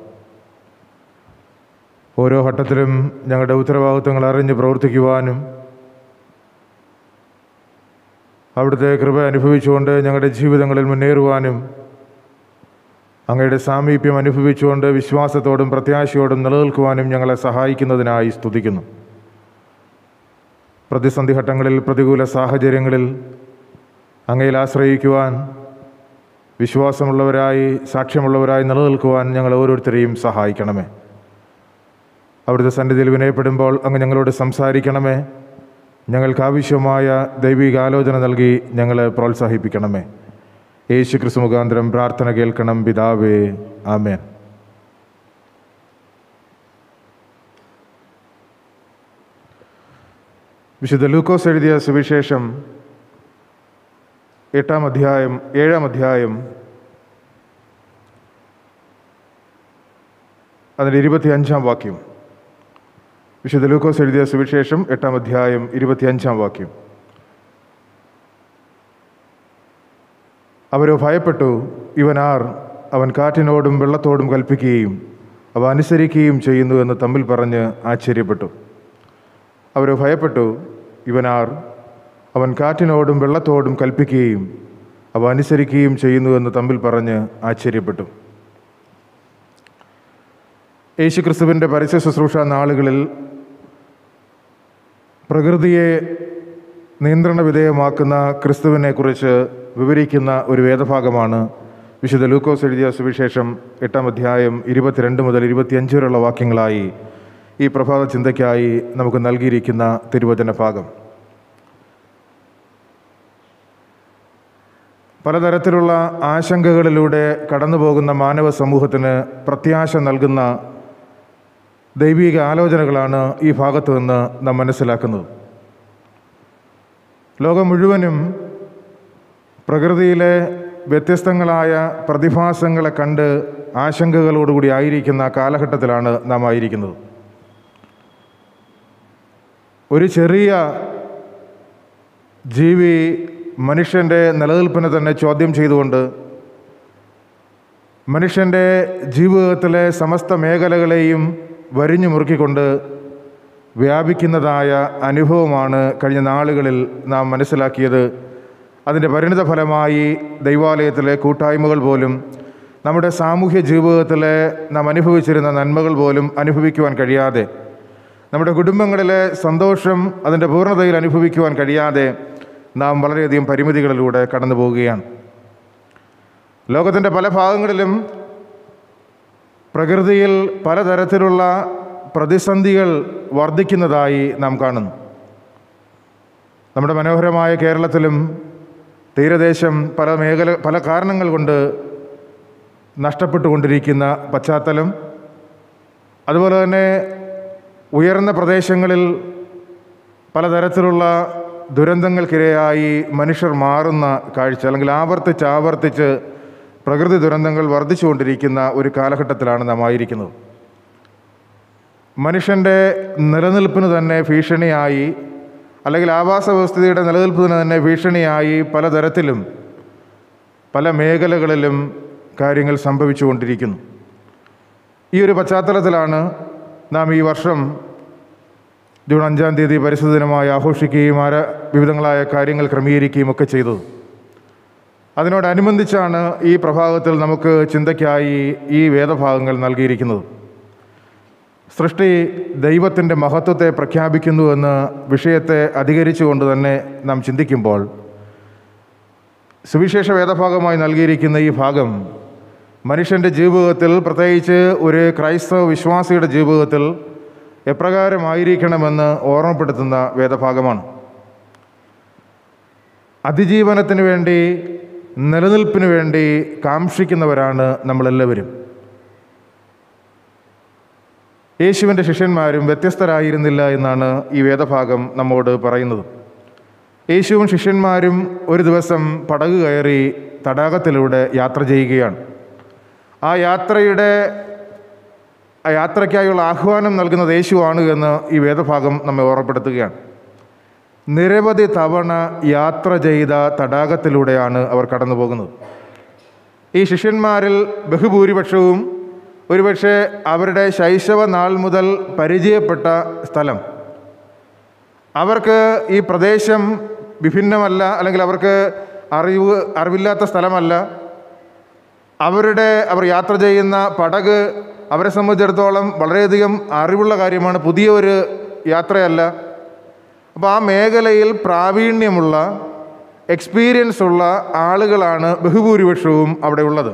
ഓരോ ഘട്ടത്തിലും ഞങ്ങളുടെ ഉത്തരവാദിത്വങ്ങൾ അറിഞ്ഞ് പ്രവർത്തിക്കുവാനും അവിടുത്തെ കൃപ അനുഭവിച്ചുകൊണ്ട് ഞങ്ങളുടെ ജീവിതങ്ങളിൽ മുന്നേറുവാനും അങ്ങയുടെ സാമീപ്യം അനുഭവിച്ചുകൊണ്ട് വിശ്വാസത്തോടും പ്രത്യാശയോടും നിലനിൽക്കുവാനും ഞങ്ങളെ സഹായിക്കുന്നതിനായി സ്തുതിക്കുന്നു. പ്രതിസന്ധി ഘട്ടങ്ങളിൽ, പ്രതികൂല സാഹചര്യങ്ങളിൽ അങ്ങയിൽ ആശ്രയിക്കുവാൻ, വിശ്വാസമുള്ളവരായി സാക്ഷ്യമുള്ളവരായി നിലനിൽക്കുവാൻ ഞങ്ങൾ ഓരോരുത്തരെയും സഹായിക്കണമേ. അവിടുത്തെ സന്നിധിയിൽ വിനയപ്പെടുമ്പോൾ അങ്ങ് ഞങ്ങളോട് സംസാരിക്കണമേ. ഞങ്ങൾക്ക് ആവശ്യമായ ദൈവികാലോചന നൽകി ഞങ്ങളെ പ്രോത്സാഹിപ്പിക്കണമേ. യേശു ക്രിസ്തു മുഖാന്തരം പ്രാർത്ഥന കേൾക്കണം പിതാവേ. ആമേൻ. വിശുദ്ധ ലൂക്കോസ് എഴുതിയ സുവിശേഷം എട്ടാം അധ്യായം ഏഴാം അധ്യായം അതിൻ്റെ ഇരുപത്തി അഞ്ചാം വാക്യം. വിശുദ്ധ ലൂക്കോസ് എഴുതിയ സുവിശേഷം എട്ടാം അധ്യായം ഇരുപത്തിയഞ്ചാം വാക്യം. അവരോ ഭയപ്പെട്ടു, ഇവനാർ, അവൻ കാറ്റിനോടും വെള്ളത്തോടും കൽപ്പിക്കുകയും അവ അനുസരിക്കുകയും ചെയ്യുന്നു എന്ന് തമ്മിൽ പറഞ്ഞ് ആശ്ചര്യപ്പെട്ടു. അവരോ ഭയപ്പെട്ടു, ഇവനാർ, അവൻ കാറ്റിനോടും വെള്ളത്തോടും കൽപ്പിക്കുകയും അവ അനുസരിക്കുകയും ചെയ്യുന്നു എന്ന് തമ്മിൽ പറഞ്ഞ് ആശ്ചര്യപ്പെട്ടു. യേശു ക്രിസ്തുവിൻ്റെ പരസ്യ ശുശ്രൂഷ നാളുകളിൽ പ്രകൃതിയെ നിയന്ത്രണ വിധേയമാക്കുന്ന ക്രിസ്തുവിനെക്കുറിച്ച് വിവരിക്കുന്ന ഒരു വേദഭാഗമാണ് വിശുദ്ധ ലൂക്കോസ് എഴുതിയ സുവിശേഷം എട്ടാം അധ്യായം ഇരുപത്തിരണ്ട് മുതൽ ഇരുപത്തിയഞ്ച് വരെയുള്ള വാക്യങ്ങളായി ഈ പ്രഭാത ചിന്തയ്ക്കായി നമുക്ക് നൽകിയിരിക്കുന്ന തിരുവചന ഭാഗം. പലതരത്തിലുള്ള ആശങ്കകളിലൂടെ കടന്നു പോകുന്ന മാനവ സമൂഹത്തിന് പ്രത്യാശ നൽകുന്ന ദൈവിക ആലോചനകളാണ് ഈ ഭാഗത്തു നിന്ന് നാം മനസ്സിലാക്കുന്നത്. ലോകം മുഴുവനും പ്രകൃതിയിലെ വ്യത്യസ്തങ്ങളായ പ്രതിഭാസങ്ങളെ കണ്ട് ആശങ്കകളോടുകൂടി ആയിരിക്കുന്ന കാലഘട്ടത്തിലാണ് നാം ആയിരിക്കുന്നത്. ഒരു ചെറിയ ജീവി മനുഷ്യൻ്റെ നിലനിൽപ്പിനെ തന്നെ ചോദ്യം ചെയ്തുകൊണ്ട് മനുഷ്യൻ്റെ ജീവിതത്തിലെ സമസ്ത മേഖലകളെയും വരിഞ്ഞു മുറുക്കിക്കൊണ്ട് വ്യാപിക്കുന്നതായ അനുഭവമാണ് കഴിഞ്ഞ നാളുകളിൽ നാം മനസ്സിലാക്കിയത്. അതിൻ്റെ പരിണിത ഫലമായി ദൈവാലയത്തിലെ കൂട്ടായ്മകൾ പോലും നമ്മുടെ സാമൂഹ്യ ജീവിതത്തിലെ നാം അനുഭവിച്ചിരുന്ന നന്മകൾ പോലും അനുഭവിക്കുവാൻ കഴിയാതെ, നമ്മുടെ കുടുംബങ്ങളിലെ സന്തോഷം അതിൻ്റെ പൂർണ്ണതയിൽ അനുഭവിക്കുവാൻ കഴിയാതെ നാം വളരെയധികം പരിമിതികളിലൂടെ കടന്നു പോവുകയാണ്. ലോകത്തിൻ്റെ പല ഭാഗങ്ങളിലും പ്രകൃതിയിൽ പലതരത്തിലുള്ള പ്രതിസന്ധികൾ വർദ്ധിക്കുന്നതായി നാം കാണുന്നു. നമ്മുടെ മനോഹരമായ കേരളത്തിലും തീരദേശം പല മേഖല പല കാരണങ്ങൾ കൊണ്ട് നഷ്ടപ്പെട്ടുകൊണ്ടിരിക്കുന്ന പശ്ചാത്തലം, അതുപോലെ തന്നെ ഉയർന്ന പ്രദേശങ്ങളിൽ പലതരത്തിലുള്ള ദുരന്തങ്ങൾക്കിരയായി മനുഷ്യർ മാറുന്ന കാഴ്ച, അല്ലെങ്കിൽ ആവർത്തിച്ച് ആവർത്തിച്ച് പ്രകൃതി ദുരന്തങ്ങൾ വർദ്ധിച്ചുകൊണ്ടിരിക്കുന്ന ഒരു കാലഘട്ടത്തിലാണ് നാം ആയിരിക്കുന്നത്. മനുഷ്യൻ്റെ നിലനിൽപ്പിന് തന്നെ ഭീഷണിയായി, അല്ലെങ്കിൽ ആവാസ വ്യവസ്ഥയുടെ നിലനിൽപ്പിന് തന്നെ ഭീഷണിയായി പലതരത്തിലും പല മേഖലകളിലും കാര്യങ്ങൾ സംഭവിച്ചുകൊണ്ടിരിക്കുന്നു. ഈ ഒരു പശ്ചാത്തലത്തിലാണ് നാം ഈ വർഷം ജൂൺ അഞ്ചാം തീയതി പരിസ്ഥിതി ദിനമായി ആഘോഷിക്കുകയും ആര വിവിധങ്ങളായ കാര്യങ്ങൾ ക്രമീകരിക്കുകയും ഒക്കെ ചെയ്തത്. അതിനോടനുബന്ധിച്ചാണ് ഈ പ്രഭാതത്തിൽ നമുക്ക് ചിന്തയ്ക്കായി ഈ വേദഭാഗങ്ങൾ നൽകിയിരിക്കുന്നത്. സൃഷ്ടി ദൈവത്തിൻ്റെ മഹത്വത്തെ പ്രഖ്യാപിക്കുന്നുവെന്ന് വിഷയത്തെ അധികരിച്ചുകൊണ്ട് തന്നെ നാം ചിന്തിക്കുമ്പോൾ, സുവിശേഷ വേദഭാഗമായി നൽകിയിരിക്കുന്ന ഈ ഭാഗം മനുഷ്യൻ്റെ ജീവിതത്തിൽ, പ്രത്യേകിച്ച് ഒരു ക്രൈസ്തവ വിശ്വാസിയുടെ ജീവിതത്തിൽ എപ്രകാരമായിരിക്കണമെന്ന് ഓർമ്മപ്പെടുത്തുന്ന വേദഭാഗമാണ്. അതിജീവനത്തിന് വേണ്ടി, നിലനിൽപ്പിന് വേണ്ടി കാംക്ഷിക്കുന്നവരാണ് നമ്മളെല്ലാവരും. യേശുവിൻ്റെ ശിഷ്യന്മാരും വ്യത്യസ്തരായിരുന്നില്ല എന്നാണ് ഈ വേദഭാഗം നമ്മോട് പറയുന്നത്. യേശുവും ശിഷ്യന്മാരും ഒരു ദിവസം പടക് കയറി തടാകത്തിലൂടെ യാത്ര ചെയ്യുകയാണ്. ആ യാത്രയുടെ ആ യാത്രയ്ക്കായുള്ള ആഹ്വാനം നൽകുന്നത് യേശുവാണ് എന്ന് ഈ വേദഭാഗം നമ്മെ ഓർമ്മപ്പെടുത്തുകയാണ്. നിരവധി തവണ യാത്ര ചെയ്ത തടാകത്തിലൂടെയാണ് അവർ കടന്നു പോകുന്നത്. ഈ ശിഷ്യന്മാരിൽ ബഹുഭൂരിപക്ഷവും ഒരുപക്ഷെ അവരുടെ ശൈശവ നാൾ മുതൽ പരിചയപ്പെട്ട സ്ഥലം. അവർക്ക് ഈ പ്രദേശം വിഭിന്നമല്ല, അല്ലെങ്കിൽ അവർക്ക് അറിവ് അറിവില്ലാത്ത സ്ഥലമല്ല. അവരുടെ അവർ യാത്ര ചെയ്യുന്ന പടക് അവരെ സംബന്ധിച്ചിടത്തോളം വളരെയധികം അറിവുള്ള കാര്യമാണ്, പുതിയ ഒരു യാത്രയല്ല. അപ്പോൾ ആ മേഖലയിൽ പ്രാവീണ്യമുള്ള, എക്സ്പീരിയൻസ് ഉള്ള ആളുകളാണ് ബഹുഭൂരിപക്ഷവും അവിടെ ഉള്ളത്.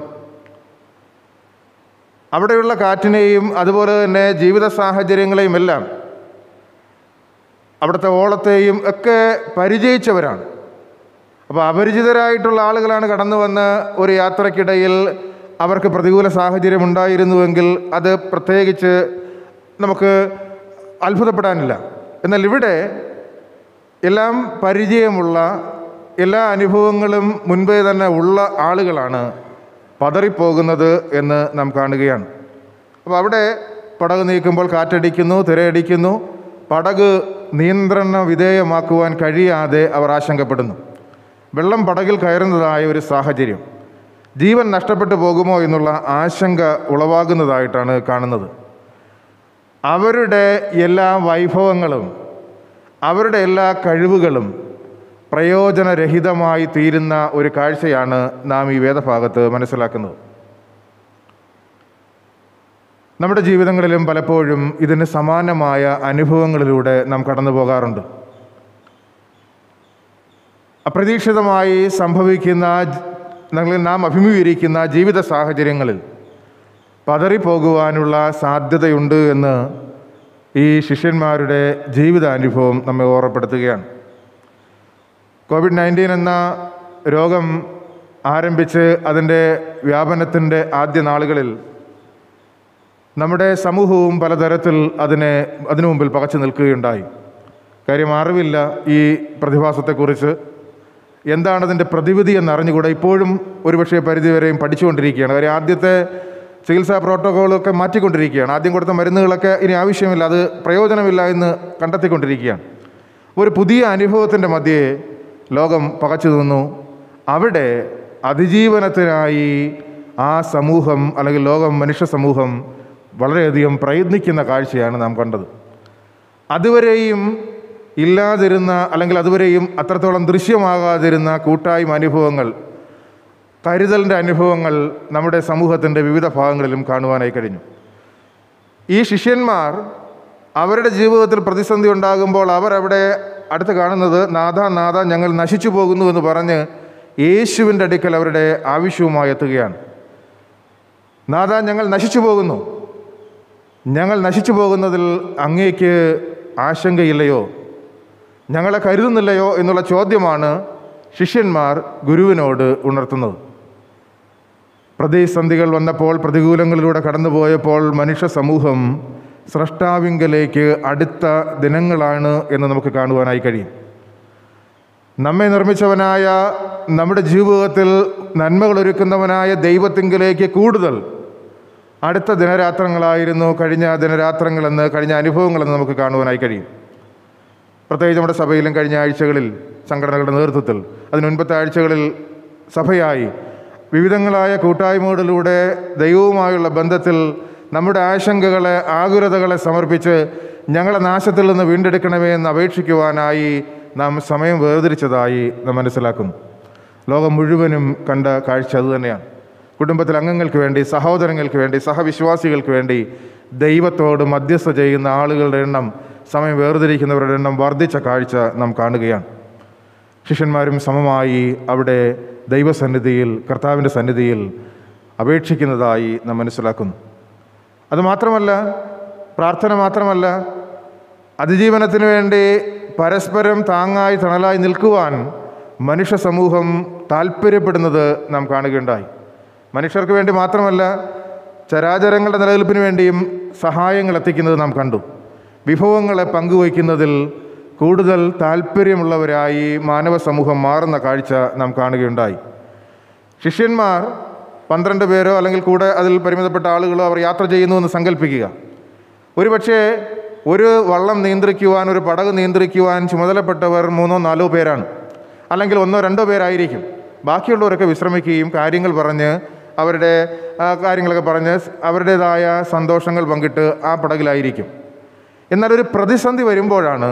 അവിടെയുള്ള കാറ്റിനെയും അതുപോലെ തന്നെ ജീവിത സാഹചര്യങ്ങളെയും എല്ലാം, അവിടുത്തെ ഓളത്തെയും ഒക്കെ പരിചയിച്ചവരാണ്. അപ്പോൾ അപരിചിതരായിട്ടുള്ള ആളുകളാണ് കടന്നു വന്ന് ഒരു യാത്രക്കിടയിൽ അവർക്ക് പ്രതികൂല സാഹചര്യം ഉണ്ടായിരുന്നുവെങ്കിൽ അത് പ്രത്യേകിച്ച് നമുക്ക് അത്ഭുതപ്പെടാനില്ല. എന്നാൽ ഇവിടെ എല്ലാം പരിചയമുള്ള, എല്ലാ അനുഭവങ്ങളും മുൻപേ തന്നെ ഉള്ള ആളുകളാണ് പതറിപ്പോകുന്നത് എന്ന് നാം കാണുകയാണ്. അപ്പോൾ അവിടെ പടക് നീക്കുമ്പോൾ കാറ്റടിക്കുന്നു, തിരയടിക്കുന്നു. പടക് നിയന്ത്രണ വിധേയമാക്കുവാൻ കഴിയാതെ അവർ ആശങ്കപ്പെടുന്നു. വെള്ളം പടകിൽ കയറുന്നതായ ഒരു സാഹചര്യം, ജീവൻ നഷ്ടപ്പെട്ടു പോകുമോ എന്നുള്ള ആശങ്ക ഉളവാകുന്നതായിട്ടാണ് കാണുന്നത്. അവരുടെ എല്ലാ വൈഭവങ്ങളും അവരുടെ എല്ലാ കഴിവുകളും പ്രയോജനരഹിതമായി തീരുന്ന ഒരു കാഴ്ചയാണ് നാം ഈ വേദഭാഗത്ത് മനസ്സിലാക്കുന്നത്. നമ്മുടെ ജീവിതങ്ങളിലും പലപ്പോഴും ഇതിന് സമാനമായ അനുഭവങ്ങളിലൂടെ നാം കടന്നു പോകാറുണ്ട്. അപ്രതീക്ഷിതമായി സംഭവിക്കുന്ന, നാം അഭിമുഖീകരിക്കുന്ന ജീവിത സാഹചര്യങ്ങളിൽ പതറിപ്പോകുവാനുള്ള സാധ്യതയുണ്ട് എന്ന് ഈ ശിഷ്യന്മാരുടെ ജീവിതാനുഭവം നമ്മെ ഓർമ്മപ്പെടുത്തുകയാണ്. കോവിഡ് നയൻറ്റീൻ എന്ന രോഗം ആരംഭിച്ച് അതിൻ്റെ വ്യാപനത്തിൻ്റെ ആദ്യ നാളുകളിൽ നമ്മുടെ സമൂഹവും പലതരത്തിൽ അതിനെ അതിനു മുമ്പിൽ പകച്ചു നിൽക്കുകയുണ്ടായി. കാര്യം അറിവില്ല ഈ പ്രതിഭാസത്തെക്കുറിച്ച്, എന്താണതിൻ്റെ പ്രതിവിധി എന്നറിഞ്ഞുകൂടെ ഇപ്പോഴും ഒരുപക്ഷെ പരിധിവരെയും പഠിച്ചുകൊണ്ടിരിക്കുകയാണ്. കാര്യം ആദ്യത്തെ ചികിത്സാ പ്രോട്ടോക്കോളൊക്കെ മാറ്റിക്കൊണ്ടിരിക്കുകയാണ്. ആദ്യം കൊടുത്ത മരുന്നുകളൊക്കെ ഇനി ആവശ്യമില്ല, അത് പ്രയോജനമില്ല എന്ന് കണ്ടെത്തിക്കൊണ്ടിരിക്കുകയാണ്. ഒരു പുതിയ അനുഭവത്തിൻ്റെ മധ്യേ ലോകം പകച്ചു നിന്നു. അവിടെ അതിജീവനത്തിനായി ആ സമൂഹം, അല്ലെങ്കിൽ ലോകം, മനുഷ്യ സമൂഹം വളരെയധികം പ്രയത്നിക്കുന്ന കാഴ്ചയാണ് നാം കണ്ടത്. അതുവരെയും ഇല്ലാതിരുന്ന, അല്ലെങ്കിൽ അതുവരെയും അത്രത്തോളം ദൃശ്യമാകാതിരുന്ന കൂട്ടായ്മ അനുഭവങ്ങൾ, കരുതലിൻ്റെ അനുഭവങ്ങൾ നമ്മുടെ സമൂഹത്തിൻ്റെ വിവിധ ഭാഗങ്ങളിലും കാണുവാനായി കഴിഞ്ഞു. ഈ ശിഷ്യന്മാർ അവരുടെ ജീവിതത്തിൽ പ്രതിസന്ധി ഉണ്ടാകുമ്പോൾ അവരവിടെ അടുത്ത് കാണുന്നത്, നാഥ നാഥ ഞങ്ങൾ നശിച്ചു പോകുന്നു എന്ന് പറഞ്ഞ് യേശുവിൻ്റെ അടുക്കൽ അവരുടെ ആവശ്യവുമായി എത്തുകയാണ്. നാഥ ഞങ്ങൾ നശിച്ചു പോകുന്നു, ഞങ്ങൾ നശിച്ചു പോകുന്നതിൽ അങ്ങേക്ക് ആശങ്കയില്ലയോ, ഞങ്ങളെ കരുതുന്നില്ലയോ എന്നുള്ള ചോദ്യമാണ് ശിഷ്യന്മാർ ഗുരുവിനോട് ഉണർത്തുന്നത്. പ്രതിസന്ധികൾ വന്നപ്പോൾ, പ്രതികൂലങ്ങളിലൂടെ കടന്നുപോയപ്പോൾ മനുഷ്യ സമൂഹം സ്രഷ്ടാവിങ്കലേക്ക് അടുത്ത ദിനങ്ങളാണ് എന്ന് നമുക്ക് കാണുവാനായി കഴിയും. നമ്മെ നിർമ്മിച്ചവനായ, നമ്മുടെ ജീവിതത്തിൽ നന്മകൾ ഒരുക്കുന്നവനായ ദൈവത്തിങ്കിലേക്ക് കൂടുതൽ അടുത്ത ദിനരാത്രങ്ങളായിരുന്നു കഴിഞ്ഞ ദിനരാത്രങ്ങളെന്ന്, കഴിഞ്ഞ അനുഭവങ്ങളെന്ന് നമുക്ക് കാണുവാനായി കഴിയും. പ്രത്യേകിച്ച് നമ്മുടെ സഭയിലും കഴിഞ്ഞ ആഴ്ചകളിൽ സംഘടനകളുടെ നേതൃത്വത്തിൽ, അതിന് മുൻപത്തെ ആഴ്ചകളിൽ സഭയായി വിവിധങ്ങളായ കൂട്ടായ്മകളിലൂടെ ദൈവവുമായുള്ള ബന്ധത്തിൽ നമ്മുടെ ആശങ്കകളെ, ആകുലതകളെ സമർപ്പിച്ച് ഞങ്ങളെ നാശത്തിൽ നിന്ന് വീണ്ടെടുക്കണമേ എന്ന് അപേക്ഷിക്കുവാനായി നാം സമയം വേർതിരിച്ചതായി നാം മനസ്സിലാക്കുന്നു. ലോകം മുഴുവനും കണ്ട കാഴ്ച അതുതന്നെയാണ്. കുടുംബത്തിലെ അംഗങ്ങൾക്ക് വേണ്ടി, സഹോദരങ്ങൾക്ക് വേണ്ടി, സഹവിശ്വാസികൾക്ക് വേണ്ടി ദൈവത്തോട് മധ്യസ്ഥ ചെയ്യുന്ന ആളുകളുടെ എണ്ണം, സമയം വേർതിരിക്കുന്നവരുടെ എണ്ണം വർദ്ധിച്ച കാഴ്ച നാം കാണുകയാണ്. ശിഷ്യന്മാരും സമമായി അവിടെ ദൈവസന്നിധിയിൽ, കർത്താവിൻ്റെ സന്നിധിയിൽ അപേക്ഷിക്കുന്നതായി നാം മനസ്സിലാക്കുന്നു. അതുമാത്രമല്ല, പ്രാർത്ഥന മാത്രമല്ല, അതിജീവനത്തിന് വേണ്ടി പരസ്പരം താങ്ങായി തണലായി നിൽക്കുവാൻ മനുഷ്യ സമൂഹം താല്പര്യപ്പെടുന്നത് നാം കാണുകയുണ്ടായി. മനുഷ്യർക്ക് വേണ്ടി മാത്രമല്ല, ചരാചരങ്ങളുടെ നിലനിൽപ്പിന് വേണ്ടിയും സഹായങ്ങൾ എത്തിക്കുന്നത് നാം കണ്ടു. വിഭവങ്ങളെ പങ്കുവയ്ക്കുന്നതിൽ കൂടുതൽ താല്പര്യമുള്ളവരായി മാനവ സമൂഹം മാറുന്ന കാഴ്ച നാം കാണുകയുണ്ടായി. ശിഷ്യന്മാർ പന്ത്രണ്ട് പേരോ അല്ലെങ്കിൽ കൂടെ അതിൽ പരിമിതപ്പെട്ട ആളുകളോ അവർ യാത്ര ചെയ്യുന്നുവെന്ന് സങ്കല്പിക്കുക. ഒരുപക്ഷേ ഒരു വള്ളം നിയന്ത്രിക്കുവാൻ, ഒരു പടക് നിയന്ത്രിക്കുവാൻ ചുമതലപ്പെട്ടവർ മൂന്നോ നാലോ പേരാണ്, അല്ലെങ്കിൽ ഒന്നോ രണ്ടോ പേരായിരിക്കും. ബാക്കിയുള്ളവരൊക്കെ വിശ്രമിക്കുകയും കാര്യങ്ങൾ പറഞ്ഞ്, അവരുടെ കാര്യങ്ങളൊക്കെ പറഞ്ഞ് അവരുടേതായ സന്തോഷങ്ങൾ പങ്കിട്ട് ആ പടകിലായിരിക്കും. എന്നാൽ ഒരു പ്രതിസന്ധി വരുമ്പോഴാണ്,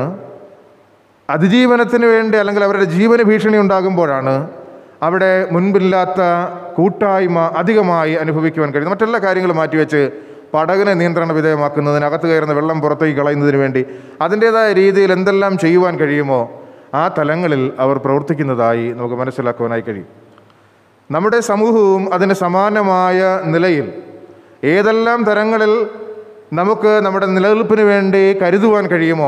അതിജീവനത്തിന് വേണ്ടി അല്ലെങ്കിൽ അവരുടെ ജീവന് ഭീഷണി ഉണ്ടാകുമ്പോഴാണ് അവിടെ മുൻപില്ലാത്ത കൂട്ടായ്മ അധികമായി അനുഭവിക്കുവാൻ കഴിയുന്നത്. മറ്റെല്ലാ കാര്യങ്ങളും മാറ്റിവെച്ച് പടകിനെ നിയന്ത്രണ വിധേയമാക്കുന്നതിന്, അകത്ത് കയറുന്ന വെള്ളം പുറത്തേക്ക് കളയുന്നതിന് വേണ്ടി അതിൻ്റേതായ രീതിയിൽ എന്തെല്ലാം ചെയ്യുവാൻ കഴിയുമോ ആ തലങ്ങളിൽ അവർ പ്രവർത്തിക്കുന്നതായി നമുക്ക് മനസ്സിലാക്കുവാനായി കഴിയും. നമ്മുടെ സമൂഹവും അതിന് സമാനമായ നിലയിൽ ഏതെല്ലാം തരങ്ങളിൽ നമുക്ക് നമ്മുടെ നിലനിൽപ്പിന് വേണ്ടി കരുതുവാൻ കഴിയുമോ,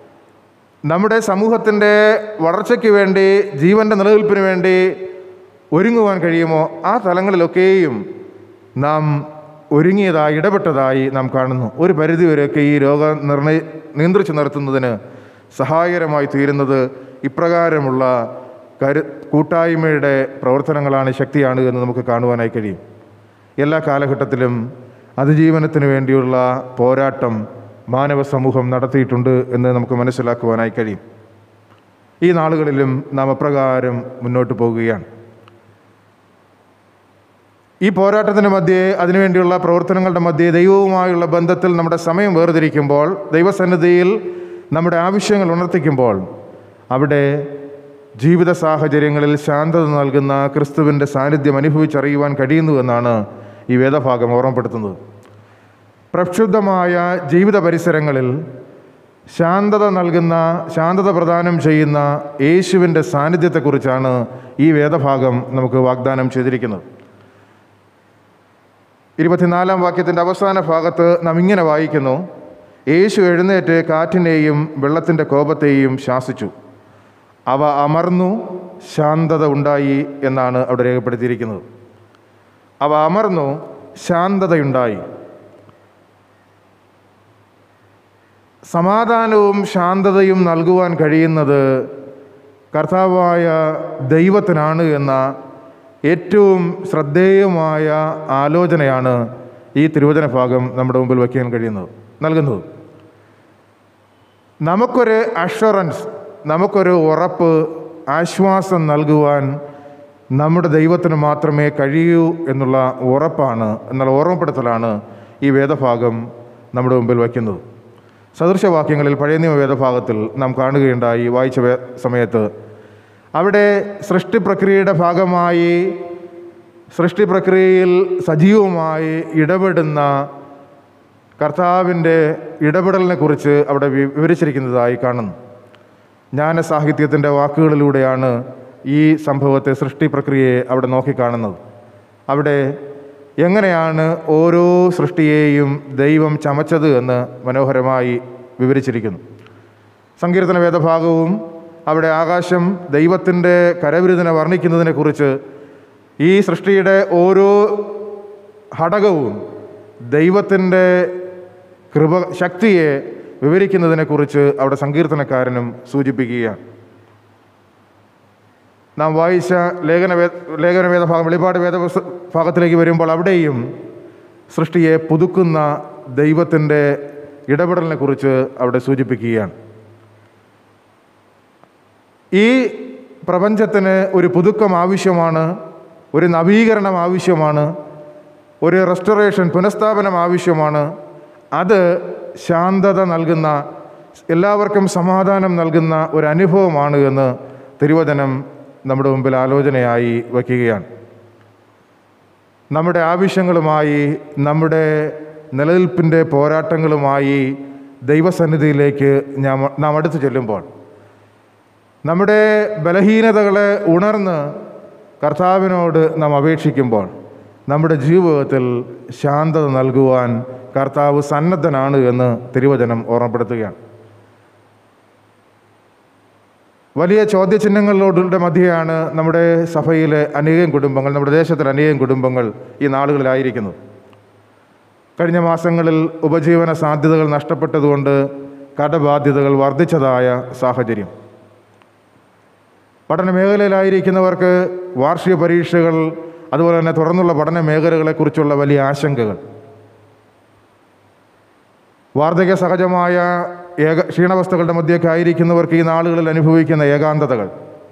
നമ്മുടെ സമൂഹത്തിൻ്റെ വളർച്ചയ്ക്ക് വേണ്ടി, ജീവൻ്റെ നിലനിൽപ്പിന് വേണ്ടി ഒരുങ്ങുവാൻ കഴിയുമോ ആ തലങ്ങളിലൊക്കെയും നാം ഒരുങ്ങിയതായി, ഇടപെട്ടതായി നാം കാണുന്നു. ഒരു പരിധിവരെയൊക്കെ ഈ രോഗം നിർണയ നിയന്ത്രിച്ചു നിർത്തുന്നതിന് സഹായകരമായി തീരുന്നത് ഇപ്രകാരമുള്ള കരു കൂട്ടായ്മയുടെ പ്രവർത്തനങ്ങളാണ്, ശക്തിയാണ് എന്ന് നമുക്ക് കാണുവാനായി കഴിയും. എല്ലാ കാലഘട്ടത്തിലും അതിജീവനത്തിന് വേണ്ടിയുള്ള പോരാട്ടം മാനവ സമൂഹം നടത്തിയിട്ടുണ്ട് എന്ന് നമുക്ക് മനസ്സിലാക്കുവാനായി കഴിയും. ഈ നാളുകളിലും നാം അപ്രകാരം മുന്നോട്ട് പോകുകയാണ്. ഈ പോരാട്ടത്തിൻ്റെ മധ്യേ, അതിനുവേണ്ടിയുള്ള പ്രവർത്തനങ്ങളുടെ മധ്യേ ദൈവവുമായുള്ള ബന്ധത്തിൽ നമ്മുടെ സമയം വേർതിരിക്കുമ്പോൾ, ദൈവസന്നിധിയിൽ നമ്മുടെ ആവശ്യങ്ങൾ ഉണർത്തിക്കുമ്പോൾ, അവിടെ ജീവിത സാഹചര്യങ്ങളിൽ ശാന്തത നൽകുന്ന ക്രിസ്തുവിൻ്റെ സാന്നിധ്യം അനുഭവിച്ചറിയുവാൻ കഴിയുന്നുവെന്നാണ് ഈ വേദഭാഗം ഓർമ്മപ്പെടുത്തുന്നത്. പ്രക്ഷുബ്ധമായ ജീവിത പരിസരങ്ങളിൽ ശാന്തത നൽകുന്ന, ശാന്തത പ്രദാനം ചെയ്യുന്ന യേശുവിൻ്റെ സാന്നിധ്യത്തെക്കുറിച്ചാണ് ഈ വേദഭാഗം നമുക്ക് വാഗ്ദാനം ചെയ്തിരിക്കുന്നത്. ഇരുപത്തിനാലാം വാക്യത്തിൻ്റെ അവസാന ഭാഗത്ത് നാം ഇങ്ങനെ വായിക്കുന്നു: യേശു എഴുന്നേറ്റ് കാറ്റിനെയും വെള്ളത്തിൻ്റെ കോപത്തെയും ശാസിച്ചു, അവ അമർന്നു, ശാന്തത ഉണ്ടായി എന്നാണ് അവിടെ രേഖപ്പെടുത്തിയിരിക്കുന്നത്. അവ അമർന്നു, ശാന്തതയുണ്ടായി. സമാധാനവും ശാന്തതയും നൽകുവാൻ കഴിയുന്നത് കർത്താവായ ദൈവത്തിനാണ് എന്ന ഏറ്റവും ശ്രദ്ധേയമായ ആലോചനയാണ് ഈ തിരുവചന ഭാഗം നമ്മുടെ മുമ്പിൽ വയ്ക്കാൻ കഴിയുന്നത്, നൽകുന്നത്. നമുക്കൊരു അഷുറൻസ്, നമുക്കൊരു ഉറപ്പ്, ആശ്വാസം നൽകുവാൻ നമ്മുടെ ദൈവത്തിന് മാത്രമേ കഴിയൂ എന്നുള്ള ഉറപ്പാണ്, എന്നുള്ള ഓർമ്മപ്പെടുത്തലാണ് ഈ വേദഭാഗം നമ്മുടെ മുമ്പിൽ വയ്ക്കുന്നത്. സദൃശവാക്യങ്ങളിൽ പഴയ നിയമ വേദഭാഗത്തിൽ നാം കാണുകയുണ്ടായി, വായിച്ച സമയത്ത് അവിടെ സൃഷ്ടി പ്രക്രിയയുടെ ഭാഗമായി, സൃഷ്ടി പ്രക്രിയയിൽ സജീവമായി ഇടപെടുന്ന കർത്താവിൻ്റെ ഇടപെടലിനെ കുറിച്ച് അവിടെ വിവരിച്ചിരിക്കുന്നതായി കാണുന്നു. ജ്ഞാനസാഹിത്യത്തിൻ്റെ വാക്കുകളിലൂടെയാണ് ഈ സംഭവത്തെ, സൃഷ്ടി പ്രക്രിയയെ അവിടെ നോക്കിക്കാണുന്നത്. അവിടെ എങ്ങനെയാണ് ഓരോ സൃഷ്ടിയെയും ദൈവം ചമച്ചത് എന്ന് മനോഹരമായി വിവരിച്ചിരിക്കുന്നു. സങ്കീർത്തന വേദഭാഗവും അവിടെ ആകാശം ദൈവത്തിൻ്റെ കരവിരുതിനെ വർണ്ണിക്കുന്നതിനെക്കുറിച്ച്, ഈ സൃഷ്ടിയുടെ ഓരോ ഘടകവും ദൈവത്തിൻ്റെ കൃപ ശക്തിയെ വിവരിക്കുന്നതിനെക്കുറിച്ച് അവിടെ സങ്കീർത്തനക്കാരനും സൂചിപ്പിക്കുകയാണ്. നാം വായിച്ച ലേഖന വേ ലേഖന വേദഭാഗം വെളിപാട് വേദ ഭാഗത്തിലേക്ക് വരുമ്പോൾ അവിടെയും സൃഷ്ടിയെ പുതുക്കുന്ന ദൈവത്തിൻ്റെ ഇടപെടലിനെ കുറിച്ച് അവിടെ സൂചിപ്പിക്കുകയാണ്. ഈ പ്രപഞ്ചത്തിന് ഒരു പുതുക്കം ആവശ്യമാണ്, ഒരു നവീകരണം ആവശ്യമാണ്, ഒരു റെസ്റ്റോറേഷൻ പുനഃസ്ഥാപനം ആവശ്യമാണ്. അത് ശാന്തത നൽകുന്ന, എല്ലാവർക്കും സമാധാനം നൽകുന്ന ഒരു അനുഭവമാണ് എന്ന് തിരുവചനം നമ്മുടെ മുമ്പിൽ ആലോചനയായി വയ്ക്കുകയാണ്. നമ്മുടെ ആവശ്യങ്ങളുമായി, നമ്മുടെ നിലനിൽപ്പിൻ്റെ പോരാട്ടങ്ങളുമായി ദൈവസന്നിധിയിലേക്ക് നാം അടുത്ത് ചെല്ലുമ്പോൾ, നമ്മുടെ ബലഹീനതകളെ ഉണർന്ന് കർത്താവിനോട് നാം അപേക്ഷിക്കുമ്പോൾ, നമ്മുടെ ജീവിതത്തിൽ ശാന്തത നൽകുവാൻ കർത്താവ് സന്നദ്ധനാണ് എന്ന് തിരുവചനം ഓർമ്മപ്പെടുത്തുകയാണ്. വലിയ ചോദ്യചിഹ്നങ്ങളോടുള്ള മധ്യയാണ് നമ്മുടെ സഭയിലെ അനേകം കുടുംബങ്ങൾ, നമ്മുടെ ദേശത്തിലെ അനേകം കുടുംബങ്ങൾ ഈ നാളുകളിലായിരിക്കുന്നത്. കഴിഞ്ഞ മാസങ്ങളിൽ ഉപജീവന സാധ്യതകൾ നഷ്ടപ്പെട്ടതുകൊണ്ട് കടബാധ്യതകൾ വർദ്ധിച്ചതായ സാഹചര്യം. പഠന മേഖലയിലായിരിക്കുന്നവർക്ക് വാർഷിക പരീക്ഷകൾ, അതുപോലെ തന്നെ തുടർന്നുള്ള പഠന മേഖലകളെക്കുറിച്ചുള്ള വലിയ ആശങ്കകൾ, വാർദ്ധക്യ സഹജമായ ഏക ക്ഷീണാവസ്ഥകളുടെ മധ്യമൊക്കെ ആയിരിക്കുന്നവർക്ക് ഈ നാളുകളിൽ അനുഭവിക്കുന്ന ഏകാന്തതകൾ,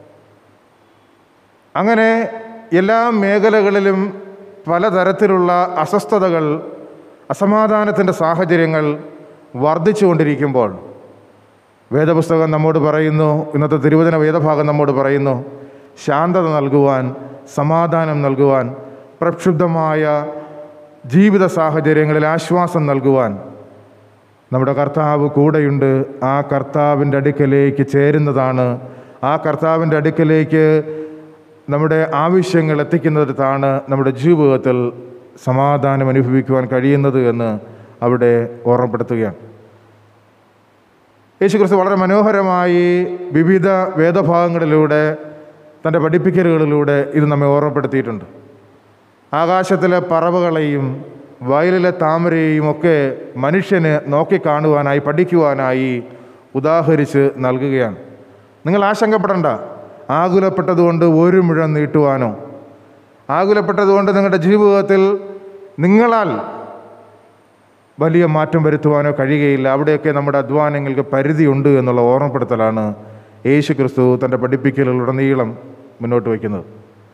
അങ്ങനെ എല്ലാ മേഖലകളിലും പലതരത്തിലുള്ള അസ്വസ്ഥതകൾ, അസമാധാനത്തിൻ്റെ സാഹചര്യങ്ങൾ വർദ്ധിച്ചുകൊണ്ടിരിക്കുമ്പോൾ വേദപുസ്തകം നമ്മോട് പറയുന്നു, ഇന്നത്തെ തിരുവചന വേദഭാഗം നമ്മോട് പറയുന്നു, ശാന്തത നൽകുവാൻ, സമാധാനം നൽകുവാൻ, പ്രക്ഷുബ്ധമായ ജീവിത സാഹചര്യങ്ങളിൽ ആശ്വാസം നൽകുവാൻ നമ്മുടെ കർത്താവ് കൂടെയുണ്ട്. ആ കർത്താവിൻ്റെ അടുക്കലേക്ക് ചേരുന്നതാണ്, ആ കർത്താവിൻ്റെ അടുക്കലേക്ക് നമ്മുടെ ആവശ്യങ്ങൾ എത്തിക്കുന്നതാണ് നമ്മുടെ ജീവിതത്തിൽ സമാധാനം അനുഭവിക്കുവാൻ കഴിയുന്നത് എന്ന് അവിടെ ഓർമ്മപ്പെടുത്തുകയാണ്. യേശുക്രിസ്തു വളരെ മനോഹരമായി വിവിധ വേദഭാഗങ്ങളിലൂടെ, തൻ്റെ പഠിപ്പിക്കലുകളിലൂടെ ഇത് നമ്മെ ഓർമ്മപ്പെടുത്തിയിട്ടുണ്ട്. ആകാശത്തിലെ പറവകളെയും വയലിലെ താമരയെയും ഒക്കെ മനുഷ്യന് നോക്കിക്കാണുവാനായി, പഠിക്കുവാനായി ഉദാഹരിച്ച് നൽകുകയാണ്. നിങ്ങൾ ആശങ്കപ്പെടേണ്ട, ആകുലപ്പെട്ടതുകൊണ്ട് ഒരു മുഴം നീട്ടുവാനോ, ആകുലപ്പെട്ടതുകൊണ്ട് നിങ്ങളുടെ ജീവിതത്തിൽ നിങ്ങളാൽ വലിയ മാറ്റം വരുത്തുവാനോ കഴിയുകയില്ല. അവിടെയൊക്കെ നമ്മുടെ അധ്വാനങ്ങൾക്ക് പരിധിയുണ്ട് എന്നുള്ള ഓർമ്മപ്പെടുത്തലാണ് യേശു ക്രിസ്തു തൻ്റെ പഠിപ്പിക്കലുടനീളം മുന്നോട്ട് വയ്ക്കുന്നത്.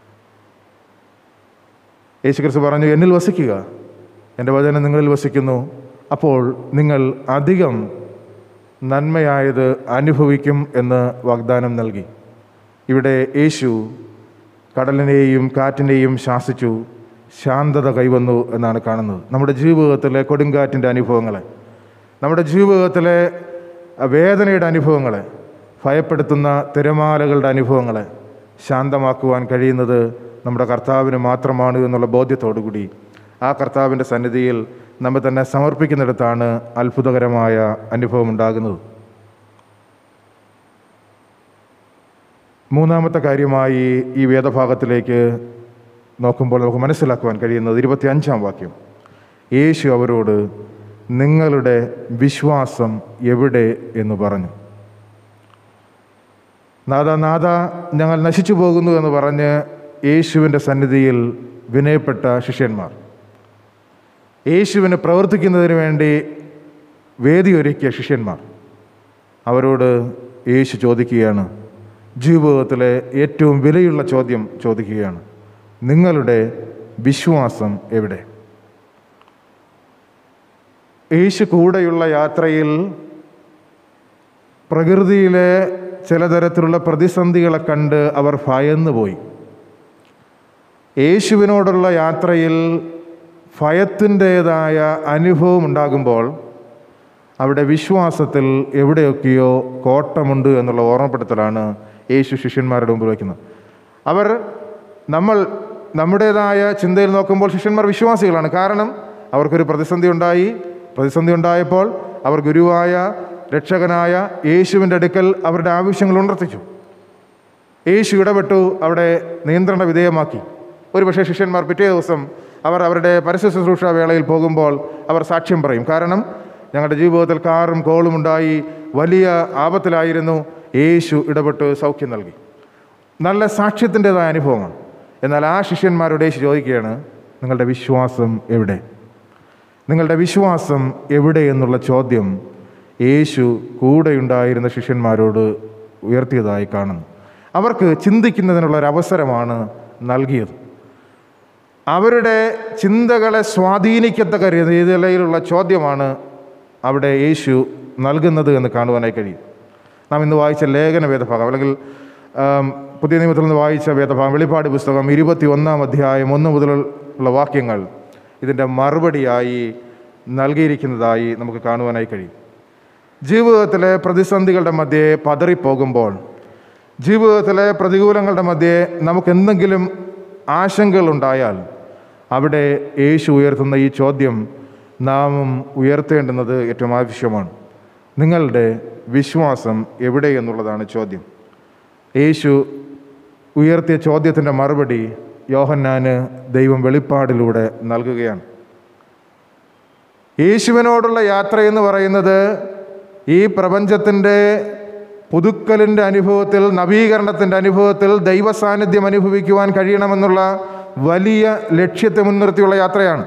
യേശു ക്രിസ്തു പറഞ്ഞു, എന്നിൽ വസിക്കുക, എൻ്റെ വചനം നിങ്ങളിൽ വസിക്കുന്നു, അപ്പോൾ നിങ്ങൾ അധികം നന്മയായത് അനുഭവിക്കും എന്ന് വാഗ്ദാനം നൽകി. ഇവിടെ യേശു കടലിനെയും കാറ്റിനെയും ശാസിച്ചു, ശാന്തത കൈവന്നു എന്നാണ് കാണുന്നത്. നമ്മുടെ ജീവിതത്തിലെ കൊടുങ്കാറ്റിൻ്റെ അനുഭവങ്ങളെ, നമ്മുടെ ജീവിതത്തിലെ വേദനയുടെ അനുഭവങ്ങളെ, ഭയപ്പെടുത്തുന്ന തിരമാലകളുടെ അനുഭവങ്ങളെ ശാന്തമാക്കുവാൻ കഴിയുന്നത് നമ്മുടെ കർത്താവിന് മാത്രമാണ് എന്നുള്ള ബോധ്യത്തോടുകൂടി ആ കർത്താവിൻ്റെ സന്നിധിയിൽ നമ്മെ തന്നെ സമർപ്പിക്കുന്നിടത്താണ് അത്ഭുതകരമായ അനുഭവം ഉണ്ടാകുന്നത്. മൂന്നാമത്തെ കാര്യമായി ഈ വേദഭാഗത്തിലേക്ക് നോക്കുമ്പോൾ നമുക്ക് മനസ്സിലാക്കുവാൻ കഴിയുന്നത് ഇരുപത്തി അഞ്ചാം വാക്യം. യേശു അവരോട്, നിങ്ങളുടെ വിശ്വാസം എവിടെ എന്ന് പറഞ്ഞു. നാഥ നാഥ ഞങ്ങൾ നശിച്ചു പോകുന്നു എന്ന് പറഞ്ഞ് യേശുവിൻ്റെ സന്നിധിയിൽ വിനയപ്പെട്ട ശിഷ്യന്മാർ, യേശുവിന് പ്രവർത്തിക്കുന്നതിന് വേണ്ടി വേദിയൊരുക്കിയ ശിഷ്യന്മാർ, അവരോട് യേശു ചോദിക്കുകയാണ്, ജീവിതത്തിലെ ഏറ്റവും വിലയുള്ള ചോദ്യം ചോദിക്കുകയാണ്, നിങ്ങളുടെ വിശ്വാസം എവിടെ? യേശു കൂടെയുള്ള യാത്രയിൽ പ്രകൃതിയിലെ ചിലതരത്തിലുള്ള പ്രതിസന്ധികളെ കണ്ട് അവർ ഭയന്നു പോയി. യേശുവിനോടുള്ള യാത്രയിൽ ഭയത്തിൻ്റേതായ അനുഭവം ഉണ്ടാകുമ്പോൾ അവിടെ വിശ്വാസത്തിൽ എവിടെയൊക്കെയോ കോട്ടമുണ്ട് എന്നുള്ള ഓർമ്മപ്പെടുത്തലാണ് യേശു ശിഷ്യന്മാരുടെ മുമ്പിൽ വയ്ക്കുന്നത്. അവർ നമ്മൾ നമ്മുടേതായ ചിന്തയിൽ നോക്കുമ്പോൾ ശിഷ്യന്മാർ വിശ്വാസികളാണ്. കാരണം അവർക്കൊരു പ്രതിസന്ധി ഉണ്ടായി. പ്രതിസന്ധി ഉണ്ടായപ്പോൾ അവർ ഗുരുവായ രക്ഷകനായ യേശുവിൻ്റെ അടുക്കൽ അവരുടെ ആവശ്യങ്ങൾ ഉണർത്തിച്ചു. യേശു ഇടപെട്ടു, അവിടെ നിയന്ത്രണ വിധേയമാക്കി. ഒരു പക്ഷേ ശിഷ്യന്മാർ പിറ്റേ ദിവസം അവർ അവരുടെ പരസ്യ ശുശ്രൂഷ വേളയിൽ പോകുമ്പോൾ അവർ സാക്ഷ്യം പറയും. കാരണം ഞങ്ങളുടെ ജീവിതത്തിൽ കാറും കോളും ഉണ്ടായി, വലിയ ആപത്തിലായിരുന്നു, യേശു ഇടപെട്ട് സൗഖ്യം നൽകി. നല്ല സാക്ഷ്യത്തിൻ്റെതായ അനുഭവമാണ്. എന്നാൽ ആ ശിഷ്യന്മാരോട് യേശു ചോദിക്കുകയാണ്, നിങ്ങളുടെ വിശ്വാസം എവിടെ? നിങ്ങളുടെ വിശ്വാസം എവിടെ എന്നുള്ള ചോദ്യം യേശു കൂടെയുണ്ടായിരുന്ന ശിഷ്യന്മാരോട് ഉയർത്തിയതായി കാണുന്നു. അവർക്ക് ചിന്തിക്കുന്നതിനുള്ളൊരവസരമാണ് നൽകിയത്. അവരുടെ ചിന്തകളെ സ്വാധീനിക്കത്തക്ക രീതിയിലുള്ള ചോദ്യമാണ് അവിടെ യേശു നൽകുന്നത് എന്ന് കാണുവാനായി കഴിയും. നാം ഇന്ന് വായിച്ച ലേഖന വേദഭാഗം അല്ലെങ്കിൽ പുതിയ നിയമത്തിൽ നിന്ന് വായിച്ച വേദഭാഗം വെളിപ്പാട് പുസ്തകം ഇരുപത്തി ഒന്നാം അധ്യായം ഒന്ന് മുതലുള്ള വാക്യങ്ങൾ ഇതിൻ്റെ മറുപടിയായി നൽകിയിരിക്കുന്നതായി നമുക്ക് കാണുവാനായി കഴിയും. ജീവിതത്തിലെ പ്രതിസന്ധികളുടെ മധ്യേ പതറിപ്പോകുമ്പോൾ, ജീവിതത്തിലെ പ്രതികൂലങ്ങളുടെ മധ്യേ നമുക്കെന്തെങ്കിലും ആശങ്കകളുണ്ടായാൽ അവിടെ യേശു ഉയർത്തുന്ന ഈ ചോദ്യം നാം ഉയർത്തേണ്ടുന്നത് ഏറ്റവും ആവശ്യമാണ്. നിങ്ങളുടെ വിശ്വാസം എവിടെ എന്നുള്ളതാണ് ചോദ്യം. യേശു ഉയർത്തിയ ചോദ്യത്തിൻ്റെ മറുപടി യോഹന്നാന് ദൈവം വെളിപ്പാടിലൂടെ നൽകുകയാണ്. യേശുവിനോടുള്ള യാത്രയെന്ന് പറയുന്നത് ഈ പ്രപഞ്ചത്തിൻ്റെ പുതുക്കലിൻ്റെ അനുഭവത്തിൽ, നവീകരണത്തിൻ്റെ അനുഭവത്തിൽ ദൈവ സാന്നിധ്യം അനുഭവിക്കുവാൻ കഴിയണമെന്നുള്ള വലിയ ലക്ഷ്യത്തെ മുൻനിർത്തിയുള്ള യാത്രയാണ്.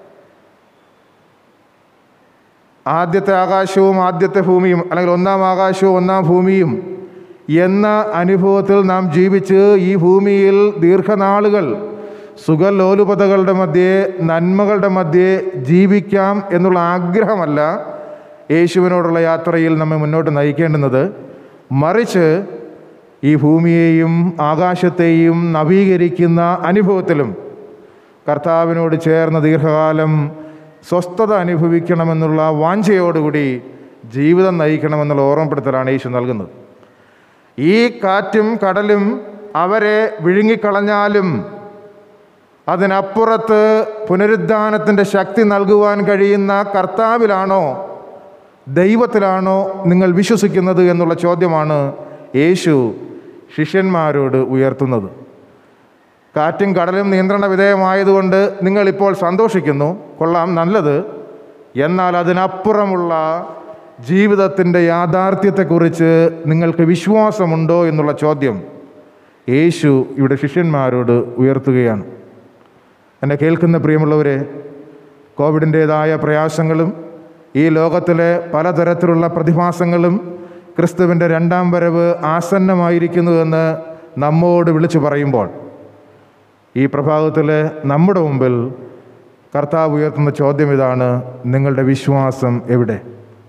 ആദ്യത്തെ ആകാശവും ആദ്യത്തെ ഭൂമിയും അല്ലെങ്കിൽ ഒന്നാം ആകാശവും ഒന്നാം ഭൂമിയും എന്ന അനുഭവത്തിൽ നാം ജീവിച്ച് ഈ ഭൂമിയിൽ ദീർഘനാളുകൾ സുഖലോലുപതകളുടെ മധ്യേ, നന്മകളുടെ മധ്യേ ജീവിക്കാം എന്നുള്ള ആഗ്രഹമല്ല യേശുവിനോടുള്ള യാത്രയിൽ നമ്മെ മുന്നോട്ട് നയിക്കേണ്ടുന്നത്. മറിച്ച് ഈ ഭൂമിയെയും ആകാശത്തെയും നവീകരിക്കുന്ന അനുഭവത്തിലും കർത്താവിനോട് ചേർന്ന് ദീർഘകാലം സ്വസ്ഥത അനുഭവിക്കണമെന്നുള്ള വാഞ്ചയോടുകൂടി ജീവിതം നയിക്കണമെന്നുള്ള ഓർമ്മപ്പെടുത്തലാണ് യേശു നൽകുന്നത്. ഈ കാറ്റും കടലും അവരെ വിഴുങ്ങിക്കളഞ്ഞാലും അതിനപ്പുറത്ത് പുനരുദ്ധാനത്തിൻ്റെ ശക്തി നൽകുവാൻ കഴിയുന്ന കർത്താവിലാണോ, ദൈവത്തിലാണോ നിങ്ങൾ വിശ്വസിക്കുന്നത് എന്നുള്ള ചോദ്യമാണ് യേശു ശിഷ്യന്മാരോട് ഉയർത്തുന്നത്. കാറ്റും കടലും നിയന്ത്രണ വിധേയമായതുകൊണ്ട് നിങ്ങളിപ്പോൾ സന്തോഷിക്കുന്നു, കൊള്ളാം, നല്ലത്. എന്നാൽ അതിനപ്പുറമുള്ള ജീവിതത്തിൻ്റെ യാഥാർത്ഥ്യത്തെക്കുറിച്ച് നിങ്ങൾക്ക് വിശ്വാസമുണ്ടോ എന്നുള്ള ചോദ്യം യേശു ഇവിടെ ശിഷ്യന്മാരോട് ഉയർത്തുകയാണ്. എന്നെ കേൾക്കുന്ന പ്രിയമുള്ളവരെ, കോവിഡിൻ്റേതായ പ്രയാസങ്ങളും ഈ ലോകത്തിലെ പലതരത്തിലുള്ള പ്രതിഭാസങ്ങളും ക്രിസ്തുവിൻ്റെ രണ്ടാം വരവ് ആസന്നമായിരിക്കുന്നുവെന്ന് നമ്മോട് വിളിച്ചു പറയുമ്പോൾ ഈ പ്രഭാതത്തിൽ നമ്മുടെ മുമ്പിൽ കർത്താവ് ഉയർത്തുന്ന ചോദ്യം ഇതാണ്: നിങ്ങളുടെ വിശ്വാസം എവിടെ?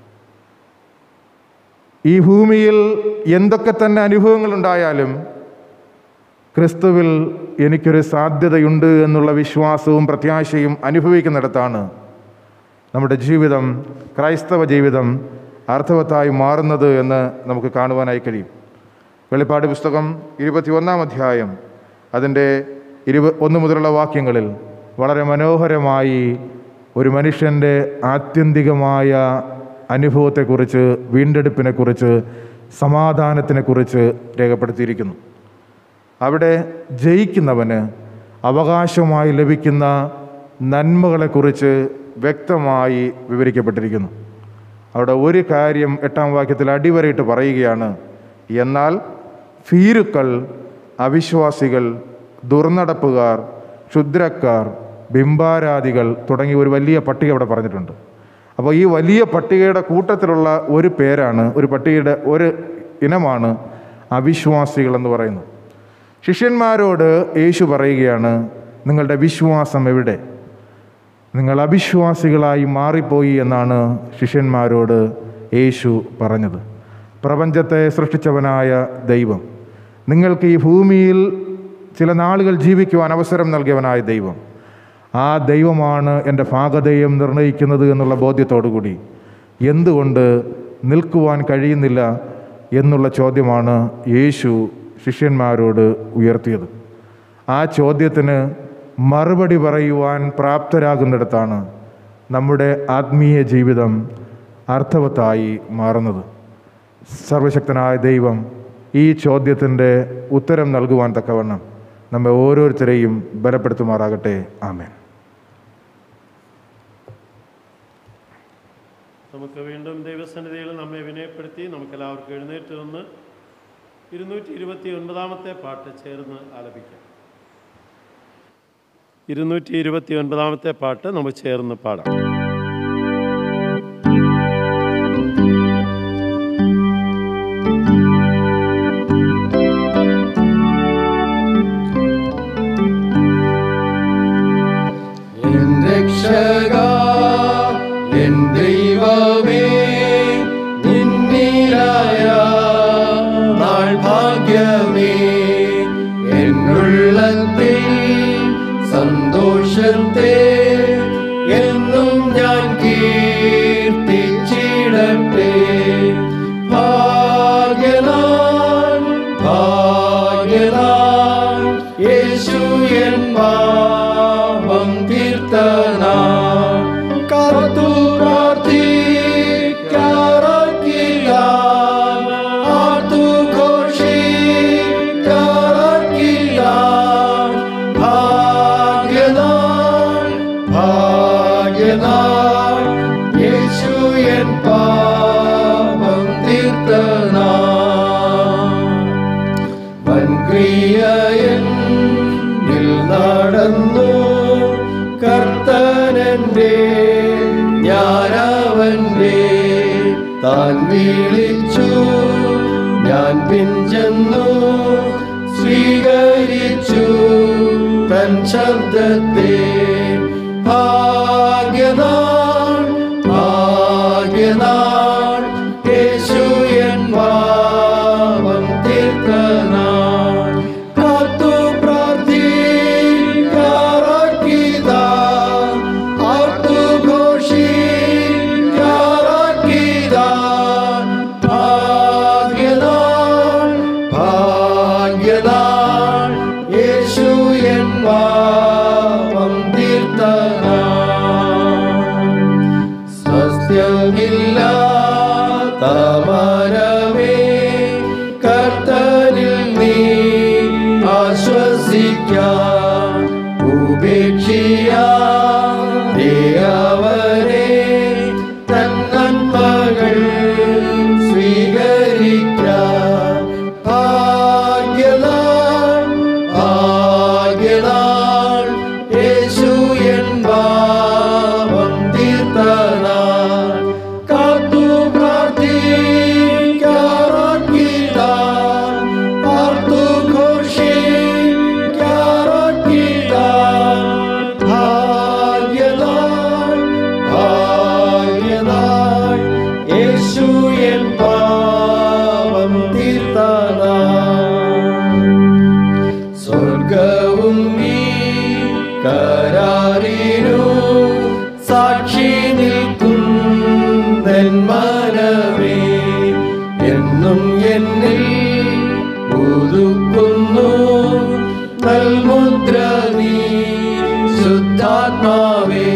ഈ ഭൂമിയിൽ എന്തൊക്കെ തന്നെ അനുഭവങ്ങളുണ്ടായാലും ക്രിസ്തുവിൽ എനിക്കൊരു സാധ്യതയുണ്ട് എന്നുള്ള വിശ്വാസവും പ്രത്യാശയും അനുഭവിക്കുന്നിടത്താണ് നമ്മുടെ ജീവിതം, ക്രൈസ്തവ ജീവിതം അർത്ഥവത്തായി മാറുന്നത് എന്ന് നമുക്ക് കാണുവാനായി കഴിയും. വെളിപ്പാട് പുസ്തകം ഇരുപത്തി ഒന്നാം അധ്യായം അതിൻ്റെ ഇരുപ ഒന്ന് മുതലുള്ള വാക്യങ്ങളിൽ വളരെ മനോഹരമായി ഒരു മനുഷ്യൻ്റെ ആത്യന്തികമായ അനുഭവത്തെക്കുറിച്ച്, വീണ്ടെടുപ്പിനെക്കുറിച്ച്, സമാധാനത്തിനെക്കുറിച്ച് രേഖപ്പെടുത്തിയിരിക്കുന്നു. അവിടെ ജയിക്കുന്നവന് അവകാശമായി ലഭിക്കുന്ന നന്മകളെക്കുറിച്ച് വ്യക്തമായി വിവരിക്കപ്പെട്ടിരിക്കുന്നു. അവിടെ ഒരു കാര്യം എട്ടാം വാക്യത്തിൽ അടിവരയിട്ട് പറയുകയാണ്: എന്നാൽ ഭീരുക്കൾ, അവിശ്വാസികൾ, ദുർനടപ്പുകാർ, ക്ഷുദ്രക്കാർ, ബിംബാരാധികൾ തുടങ്ങി ഒരു വലിയ പട്ടിക അവിടെ പറഞ്ഞിട്ടുണ്ട്. അപ്പോൾ ഈ വലിയ പട്ടികയുടെ കൂട്ടത്തിലുള്ള ഒരു പേരാണ്, ഒരു പട്ടികയുടെ ഒരു ഇനമാണ് അവിശ്വാസികൾ എന്ന് പറയുന്നത്. ശിഷ്യന്മാരോട് യേശു പറയുകയാണ്, നിങ്ങളുടെ വിശ്വാസം എവിടെ? നിങ്ങൾ അവിശ്വാസികളായി മാറിപ്പോയി എന്നാണ് ശിഷ്യന്മാരോട് യേശു പറഞ്ഞത്. പ്രപഞ്ചത്തെ സൃഷ്ടിച്ചവനായ ദൈവം, നിങ്ങൾക്ക് ഈ ഭൂമിയിൽ ചില നാളുകൾ ജീവിക്കുവാൻ അവസരം നൽകിയവനായ ദൈവം, ആ ദൈവമാണ് എൻ്റെ ഭാഗധേയം നിർണ്ണയിക്കുന്നത് എന്നുള്ള ബോധ്യത്തോടുകൂടി എന്തുകൊണ്ട് നിൽക്കുവാൻ കഴിയുന്നില്ല എന്നുള്ള ചോദ്യമാണ് യേശു ശിഷ്യന്മാരോട് ഉയർത്തിയത്. ആ ചോദ്യത്തിന് മറുപടി പറയുവാൻ പ്രാപ്തരാകുന്നിടത്താണ് നമ്മുടെ ആത്മീയ ജീവിതം അർത്ഥവത്തായി മാറുന്നത്. സർവശക്തനായ ദൈവം ഈ ചോദ്യത്തിൻ്റെ ഉത്തരം നൽകുവാൻ തക്കവണ്ണം നമ്മെ ഓരോരുത്തരെയും ബലപ്പെടുത്തുമാറാകട്ടെ. ആമേൻ. നമുക്ക് വീണ്ടും ദൈവസന്നിധിയിൽ നമ്മെ വിനയപ്പെടുത്തി നമുക്കെല്ലാവർക്കും എഴുന്നേറ്റ് നിന്ന് ഇരുന്നൂറ്റി ഇരുപത്തി ഒൻപതാമത്തെ പാട്ട് ചേർന്ന് ആലപിക്കാം. ഇരുന്നൂറ്റി ഇരുപത്തി ഒൻപതാമത്തെ പാട്ട് നമുക്ക് ചേർന്ന് പാടാം. എൻ രക്ഷകാ, എൻ ദൈവമേ, നിന്നിലായ നാൾ ഭാഗ്യമേ, എന്നുള്ളത്തിൽ സന്തോഷത്തെ എന്നും ഞാൻ കീർത്തിച്ചിടട്ടെ. ഭാഗ്യനാൻ ഭാഗ്യനാൻ യേശു എൻ പാപം തീർത്തനാൻ. കാത്തു പ്രാർത്ഥിക്കാറാക്കില്ല, ആർത്തു ഘോഷിക്കാറാക്കില്ല. ഭാഗ്യനാൻ ഭാഗ്യനാൻ യേശു എൻ പാപം തീർത്തനാൻ. വൻക്രിയ എന്നിൽ നടന്നു കർത്തനന്റെ, ഞാനവന്റെ താൻ വിളിച്ചു, ഞാൻ പിഞ്ചെന്നു സ്വീകരിച്ചു തൻ ശബ്ദത്തെ. ഭാഗ്യനാൻ ഭാഗ്യനാൻ യേശു എൻ പാപം തീർത്തനാൻ. കാത്തു പ്രാർത്ഥിക്കാറാക്കിയതാ, ആർത്തു ഘോഷിക്കാറാക്കിയതാ. ഭാഗ്യനാൻ ഭാഗ്യനാൻ യേശു എൻ പാപം തീർത്തനാൻ. സ്വസ്ഥ്യമില്ലാത്ത മനമേ, കർത്തനിൽ നീ ആശ്വസിക്കാം. ഉപേക്ഷിയാതെ അവനെ തൻ നന്മകൾ സ്വീകരിക്കാം. ഭാഗ്യനാൻ ഭാഗ്യനാൻ യേശു എൻ പാപം തീർത്തനാൻ. കാത്തു പ്രാർത്ഥിക്കാറാക്കില്ല, ആർത്തു ഘോഷിക്കാറാക്കില്ല. ഭാഗ്യനാൻ ഭാഗ്യനാൻ യേശു എൻ പാപം തീർത്തനാൻ. സ്വർഗവും നീ കരാറിനു സാക്ഷി നിൽക്കുന്നൻ മനമേ, എന്നും എന്നിൽ പുതുക്കുന്നു നൽമുദ്ര നീ ശുദ്ധാത്മാവേ.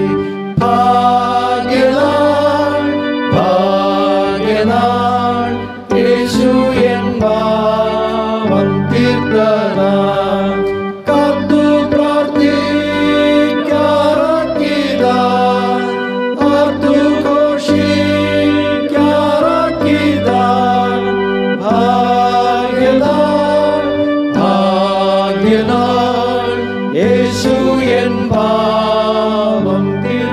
ഭാഗ്യനാൻ ഭാഗ്യനാൻ യേശു എൻ പാപം തീർത്തനാൻ. കാത്തു പ്രാർത്ഥിക്കാറാക്കിയതാ, ആർത്തു ഘോഷിക്കാറാക്കിയതാ. ഭാഗ്യനാൻ ഭാഗ്യനാൻ യേശു എൻ പാപം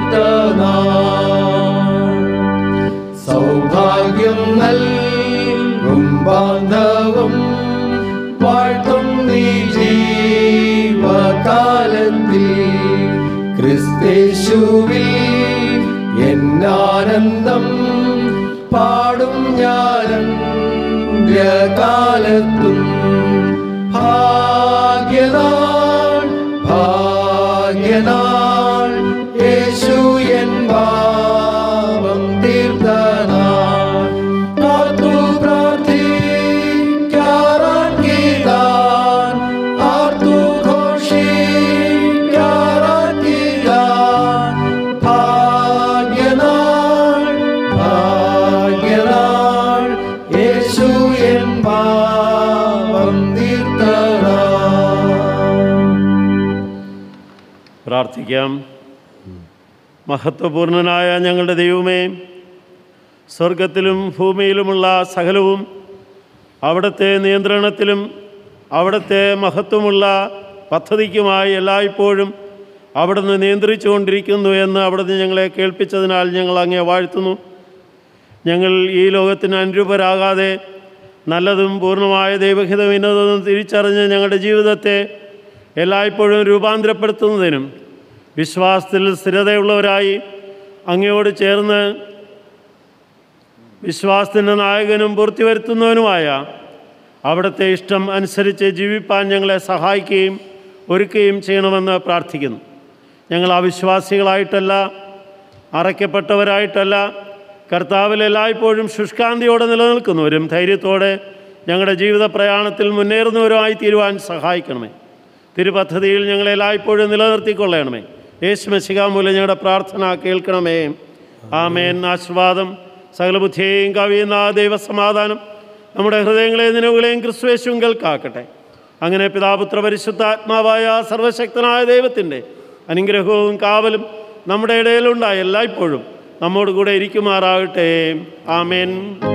തീർത്തനാൻ. സൗഭാഗ്യം നൽകും ബാന്ധവം വാഴ്ത്തും നീ ജീവകാലത്തിൽ. ക്രിസ്തേശുവിൽ എന്നാനന്ദം പാടും ഞാനന്ത്യകാലത്തും. ഭാഗ്യനാൻ ഭാഗ്യനാൻ യേശു എൻ പാപം തീർത്തനാൻ. കാത്തു പ്രാർത്ഥിക്കാറാക്കിയതാൻ, ആർത്തു ഘോഷിക്കാറാക്കിയതാൻ. ഭാഗ്യനാൻ ഭാഗ്യനാൻ യേശു എൻ പാപം തീർത്തനാൻ. പ്രാർത്ഥിക്കാം. മഹത്വപൂർണനായ ഞങ്ങളുടെ ദൈവമേ, സ്വർഗത്തിലും ഭൂമിയിലുമുള്ള സകലവും അവിടുത്തെ നിയന്ത്രണത്തിലും അവിടുത്തെ മഹത്വമുള്ള പദ്ധതിക്കുമായി എല്ലായ്പ്പോഴും അവിടുന്ന് നിയന്ത്രിച്ചുകൊണ്ടിരിക്കുന്നു എന്ന് അവിടുന്ന് ഞങ്ങളെ കേൾപ്പിച്ചതിനാൽ ഞങ്ങൾ അങ്ങേ വാഴ്ത്തുന്നു. ഞങ്ങൾ ഈ ലോകത്തിന് അനുരൂപരാകാതെ നല്ലതും പൂർണ്ണമായ ദൈവഹിതം ഇന്നതെന്നും തിരിച്ചറിഞ്ഞ് ഞങ്ങളുടെ ജീവിതത്തെ എല്ലായ്പ്പോഴും രൂപാന്തരപ്പെടുത്തുന്നതിനും വിശ്വാസത്തിൽ സ്ഥിരതയുള്ളവരായി അങ്ങയോട് ചേർന്ന് വിശ്വാസത്തിൻ്റെ നായകനും പൂർത്തി വരുത്തുന്നവനുമായ അവിടുത്തെ ഇഷ്ടം അനുസരിച്ച് ജീവിപ്പാൻ ഞങ്ങളെ സഹായിക്കുകയും ഒരുക്കുകയും ചെയ്യണമെന്ന് പ്രാർത്ഥിക്കുന്നു. ഞങ്ങൾ അവിശ്വാസികളായിട്ടല്ല, അറയ്ക്കപ്പെട്ടവരായിട്ടല്ല, കർത്താവിൽ എല്ലായ്പ്പോഴും ശുഷ്കാന്തിയോടെ നിലനിൽക്കുന്നവരും ധൈര്യത്തോടെ ഞങ്ങളുടെ ജീവിത പ്രയാണത്തിൽ മുന്നേറുന്നവരുമായി തീരുവാൻ സഹായിക്കണമേ. തിരുപദ്ധതിയിൽ ഞങ്ങളെ എല്ലായ്പ്പോഴും നിലനിർത്തിക്കൊള്ളണമേ. യേശു മെശിഹാ മൂലം ഞങ്ങളുടെ പ്രാർത്ഥന കേൾക്കണമേ. ആമേൻ. ആശീർവാദം സകല ബുദ്ധിയെയും കവിയുന്ന ദൈവസമാധാനം നമ്മുടെ ഹൃദയങ്ങളെയും നിലവുകളെയും ക്രിസ്തുയേശുവിൽ കാക്കട്ടെ. അങ്ങനെ പിതാപുത്ര പരിശുദ്ധാത്മാവായ സർവശക്തനായ ദൈവത്തിൻ്റെ അനുഗ്രഹവും കാവലും നമ്മുടെ ഇടയിലുണ്ടായ എല്ലായ്പ്പോഴും നമ്മോട് കൂടെ ഇരിക്കുമാറാകട്ടെ. ആമേൻ.